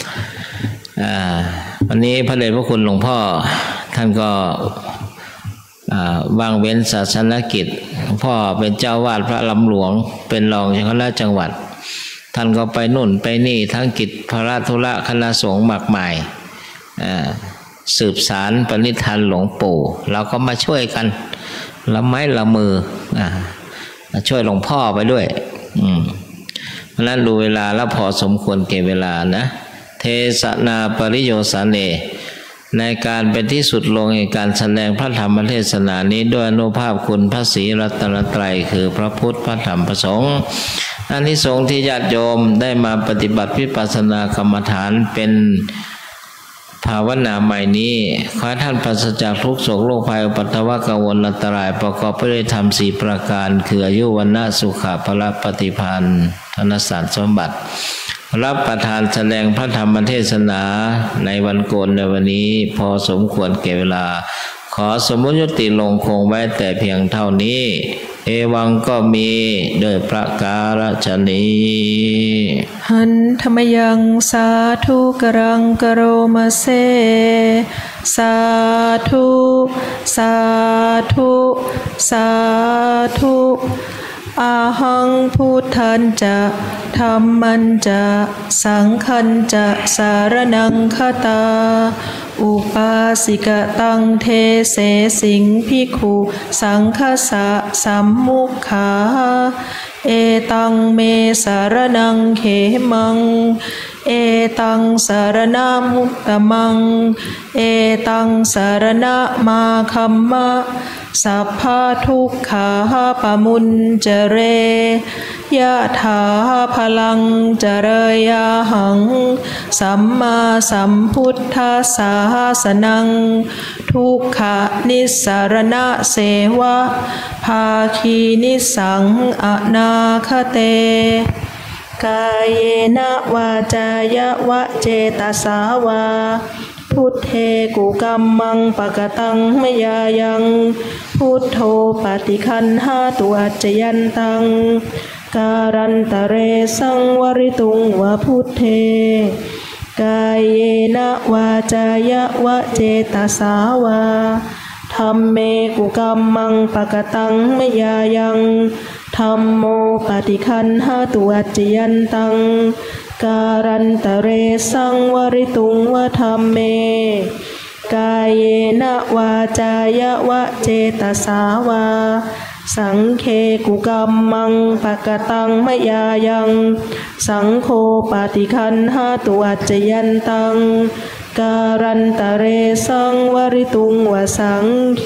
C: วันนี้พระเดชพระคุณหลวงพ่อท่านก็วางเว้นศาสนกิจหลวงพ่อเป็นเจ้าวาดพระลำหลวงเป็นรองเจ้าคณะจังหวัดท่านก็ไปนู่นไปนี่ทั้งกิจภารธุระคณะสงฆ์มากมายสืบสารปณิธานหลวงปู่เราก็มาช่วยกันละไม้ละมือช่วยหลวงพ่อไปด้วยเพราะนั้นดูเวลาแล้วพอสมควรเก็บเวลานะเทศนาปริโยสเนในการเป็นที่สุดลงในการแสดงพระธรรมเทศนานี้ด้วยอนุภาพคุณพระศรีรัตนตรัยคือพระพุทธพระธรรมพระสงฆ์อานิสงส์ที่ญาติโยมได้มาปฏิบัติวิปัสสนากรรมฐานเป็นภาวนาใหม่นี้ขอให้ท่านปราศจากทุกโศกโรคภัยอุปัตตวกังวลอันตรายประกอบไปด้วยธรรมสี่ประการคืออายุวันนะสุขะพละปฏิภาณธนสารสมบัติรับประทานแสดงพระธรรมเทศนาในวันโกนในวันนี้พอสมควรแก่เวลาขอสมมุติยุติลงคงไว้แต่เพียงเท่านี้เอวังก็มีโดยประการฉนี้
E: หันธรรมยังสาธุกรังกโรมาเซสาธุสาธุสาธุอาหังพุทธันจะธัมมัญจะสังฆัญจะสารนังคตาอุปาสิกตังเทเสสิงภิกขุสังฆสะสัมมุขขา เอตังเมสารนังเขมังเอตังสารนามุตตมังเอตังสารณมาคัมมะสัพพะทุกขาปมุญจเรยะถาพลังจเรยาหังสัมมาสัมพุทธัสสะสนังทุกขนิสสารณะเสวะภาคีนิสังอนาคเตกายเยนะวาจายะวะเจตสาวาพุทเทกุกัมมังปะกตังมยายังพุทโธปฏิคันหาตุอัจจยันตังการันตะเรสังวริตุงวะพุทเทกายเยนะวาจายะวะเจตสาวาธัมเมกุกัมมังปะกตังมยายังธัมโมปฏิคันหาตุอัจจยันตังการันตะเรสังวริตุงวะธัมเมกายเยนะวาจายะวะเจตสาวาสังเคกุกัมมังปะกตังมยายังสังโฆปฏิคันหาตุอัจจยันตังการันตะเรสังวริตุงวะสังเค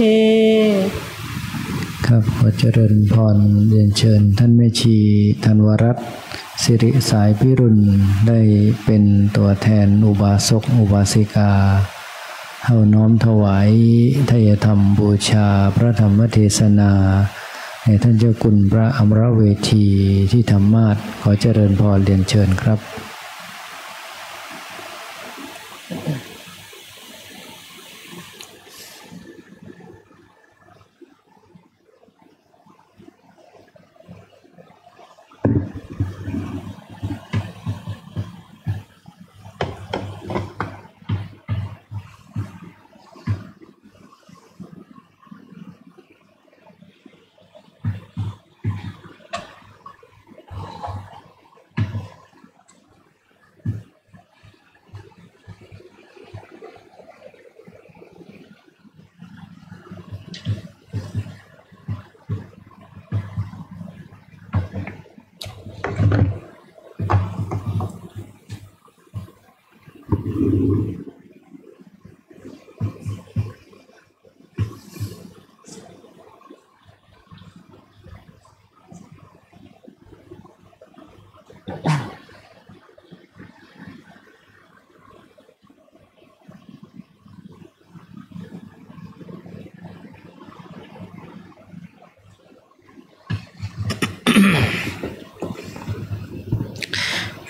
A: ครับขอเจริญพรเรียนเชิญท่านแม่ชีธันวรัตน์สิริสายพิรุณได้เป็นตัวแทนอุบาสกอุบาสิกาเฮาน้อมถวายทายธรรมบูชาพระธรรมเทศนาในท่านเจ้าคุณพระอมรเวทีที่ธรรมาสน์ขอเจริญพรเรียนเชิญครับ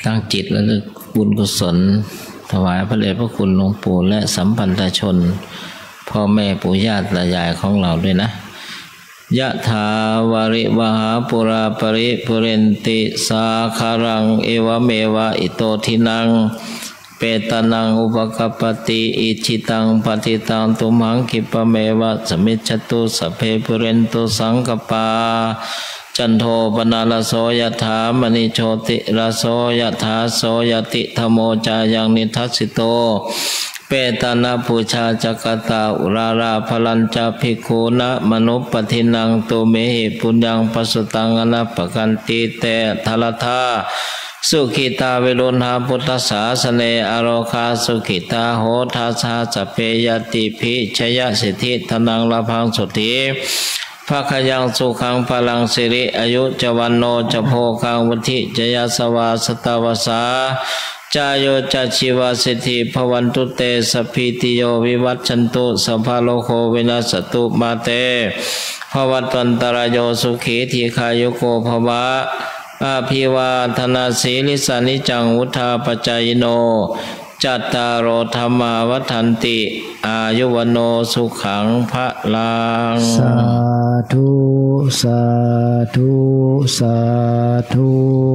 C: ตั้งจิตและลึกบุญกุศลถวายพระเดชพระคุณหลวงปู่และสัมพันธชนพ่อแม่ปู่ย่าตายายของเราด้วยนะยะถาวาริวหาปุราปริปุเรนติสาคารังเอวเมวะอิโตทินังเปตานังอุปกปปติอิชิตังปฏิตังตุมหังคิปะเมวะสมิจฉตุสัพเพปุเรนตุสังกปาจันโทปนาลโสยถามณิโชติรโสยถาโสยติธโมจายังนิทัสสิโตเปตานาปูชาจักตาอุราราพลัญจภิกขุนะมนุปปทินังตุเมหิปุญญังปสุตังอนัปปกันติเตทลทาสุขิตาเวรุณหาพุทธศาสเนอโรคาสุขิตาโหทัสสะสเปยติภิชยสิทธิธนังละพังสุธิภาคยังสุขังพลังสิริอายุจวันโนจะโพคังวุธิจยสวาสตาวสาจายโยจัชิวาสิทธิภวันตุเตสพิติโยวิวัตชันตุสัพพะโลโควินาสตุมาเตภวัตวันตรายโยสุขีทีขายุโกภวะอาภิวาธนาสีลิสานิจังวุธาปจายโนจัตตารโอธรรมาวัฏันติอายุวโนสุขังพระลัง
A: สาธุสาธุสาธุ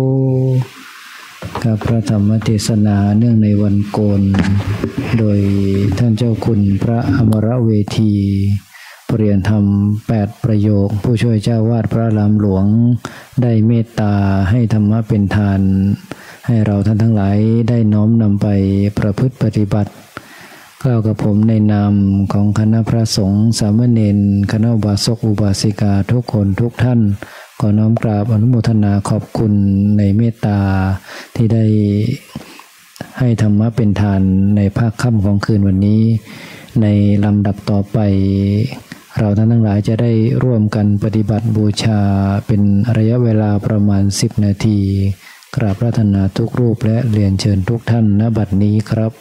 A: กับพระธรรมเทศนาเนื่องในวันโกนโดยท่านเจ้าคุณพระอมรเวทีปรริยนธรรมแปดประโยคผู้ช่วยเจ้าวาดพระรามหลวงได้เมตตาให้ธรรมะเป็นทานให้เราท่านทั้งหลายได้น้อมนำไปประพฤติปฏิบัติกล่าวกับผมในนามของคณะพระสงฆ์สามเณรคณะอุบาสกอุบาสิกาทุกคนทุกท่านขอน้อมกราบอนุโมทนาขอบคุณในเมตตาที่ได้ให้ธรรมะเป็นทานในภาคค่ำของคืนวันนี้ในลำดับต่อไปเราท่านทั้งหลายจะได้ร่วมกันปฏิบัติบูชาเป็นระยะเวลาประมาณสิบนาทีกราบพระธนาทุกรูปและเรียนเชิญทุกท่านณบัดนี้ครับ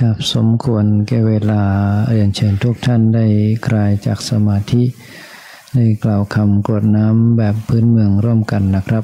A: ครับสมควรแก่เวลาเรียนเชิญทุกท่านได้คลายจากสมาธิได้กล่าวคำกรวดน้ำแบบพื้นเมืองร่วมกันนะครับ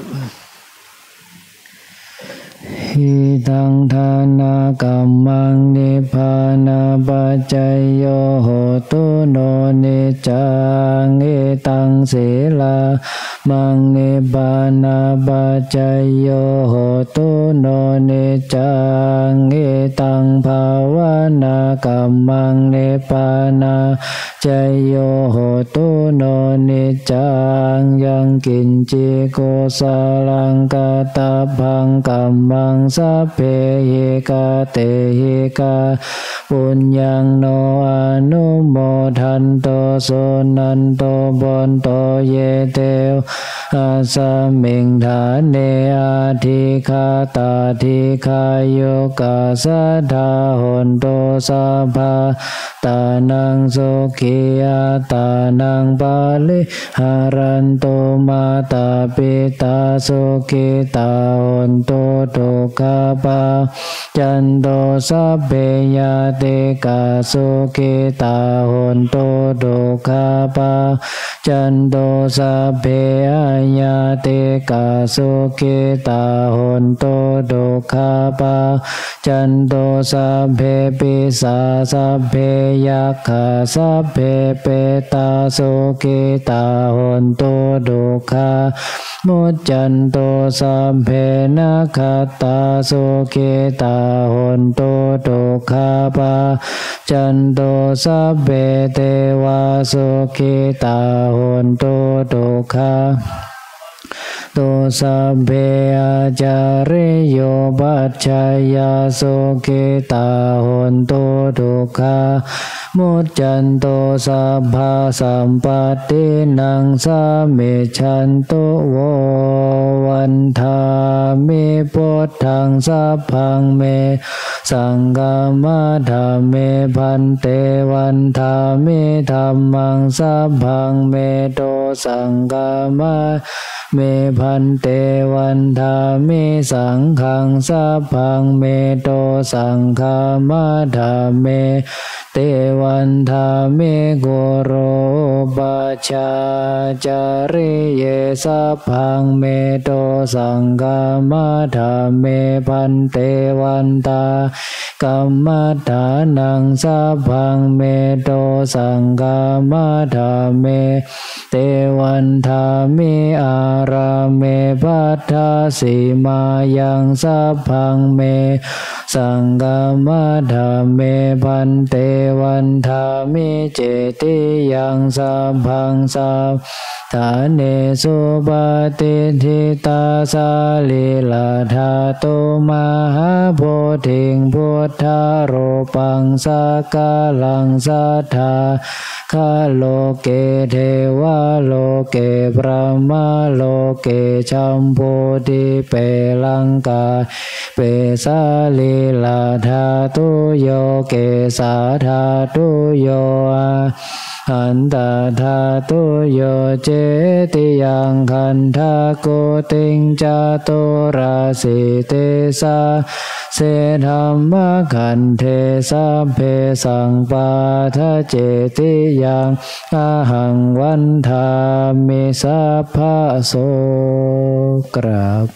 A: หิตังทานากัมมังนิพพานาปัจจยโยโหตุโนนิจังเอตังศีลามังนิพพานาปัจจยโยโหตุโนนิจังเอตังภาวนากัมมังนิพพานาจยโยโหตุโนนิจังยังกินจิโกสาลังกตาพังกัมมังสัพเพหิกาเตหิกาปุญญังโนอนุโมทันโตโสนันโตบนโตเยเตวอาสมิงฐานเนอาทิคาตาทิคายโยกาสัทธาหนโตสัพพะตานังโสกิยาตานังปาลิหารันโตมาตาปิตาโสกิตาหนโตโตกาปาจันโตสัพเพยาเตกาโสกิตาหนโตโตกาปาจันโตสัพเพยาเตกาโสกิตาหนโตโตคาปาจันโตสัพเพปิสาสัพเพยัคขาสัพเพเปตาโสกิตาหนโตโตคามุจจันโตสัพเพนะคตาโสกิตาหนโตโตคาปาจันโตสัพเพเทวาโสกิตาหนโตโตคาโตสัพเพอาจาริโยปัจจายาโสกิตาหนโตทุกขามุจจันโตสัพพะสัมปตินังสามิชันโตโววันทามิพุทธังสัพพังเมสังฆามาธาเมพันเตวันทามิธัมมังสัพพังเมโตสังฆามาเมพันเตวันทามิสังฆังสัพพังเมโตสังฆามาธาเมเตวันทามิกุโรปัชฌาจาริเยสัพพังเมโตสังฆามาธาเมพันเตวันตากัมมัฏฐานังสัพพังเมโตสังฆามาธาเมเตวันทามิอาราเมภัทธาสีมายังสัพพังเมสังฆามาธาเมพันเตวันทามิเจติยังสัพพังสัพฐาเนสุปฏิทิตาสาลิลาธาโตมหาโพธิงพุทธาโรปังสักกาลังสัทธาคาโลเกเทวาโลเกพระมาโลเกชัมโพธิเปลังกาเปสาลิลาธาตุโยเกสาธาตุโยอันตธาตุโยเจติยังคันธาโกติงจาโตราสิเตสาเสธรรมขันเทสัพเพสังปาทะเจติยังอาหังวันธามิสัพพะโสกราบ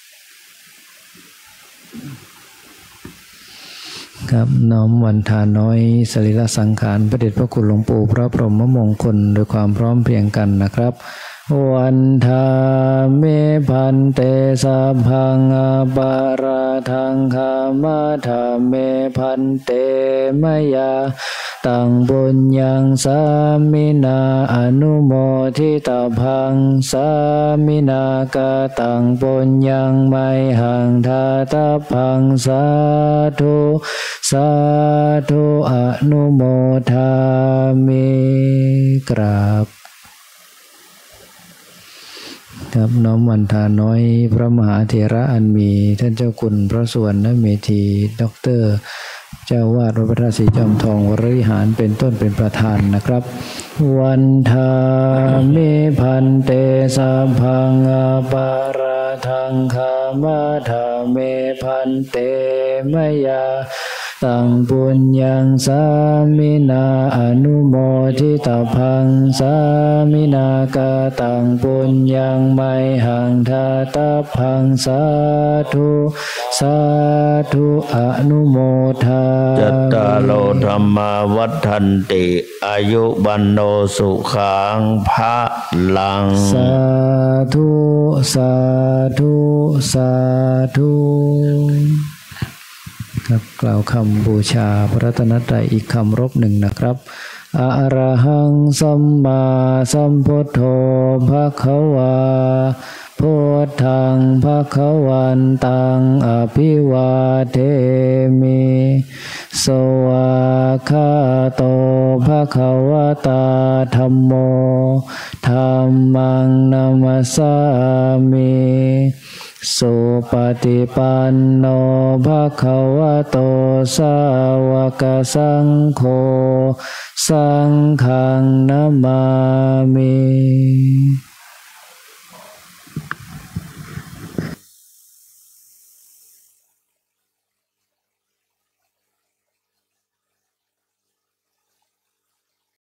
A: ครับน้อมวันทาน้อยสรีระสังขารพระเดชพระคุณหลวงปู่พระพรหมมงคลโดยความพร้อมเพรียงกันนะครับวันทาเมพันเตสัพพังอาปาราทังคามาธาเมพันเตมยาตังบุญยังสามินาอนุโมทิตาพังสามินากาตังบุญยังไมหังทาตาพังสาธุสาธุอนุโมทามิกราบครับน้อมวันทาน้อยพระมหาเถระอันมีท่านเจ้าคุณพระสุวรรณเมธีด็อกเตอร์เจ้าวาดวัดพระธาตุศรีจอมทองวรวิหารเป็นต้นเป็นประธานนะครับวันทามิพันเตสัพพังอาปาราทังคามาธาเมพันเตมยาตังปุญญังสามินาอนุโมทิตพังสามินากาตังปุญญังไมหังทาตพังสาธุสาธุอนุโมทา
C: จัตตาโลธรรมาวัฏันติอายุบันโนสุขังภะลัง
A: สาธุสาธุสาธุครับกล่าวคำบูชาพระรัตนตรัยอีกคำรบหนึ่งนะครับอะระหังสัมมาสัมพุทโธภควาพุทธังภควันตังอภิวาเทมิสวากขาโตภควตาธัมโมธัมมังนัมสสามิสุปฏิปันโนภควโตสาวกสังโฆสังฆังนามามิ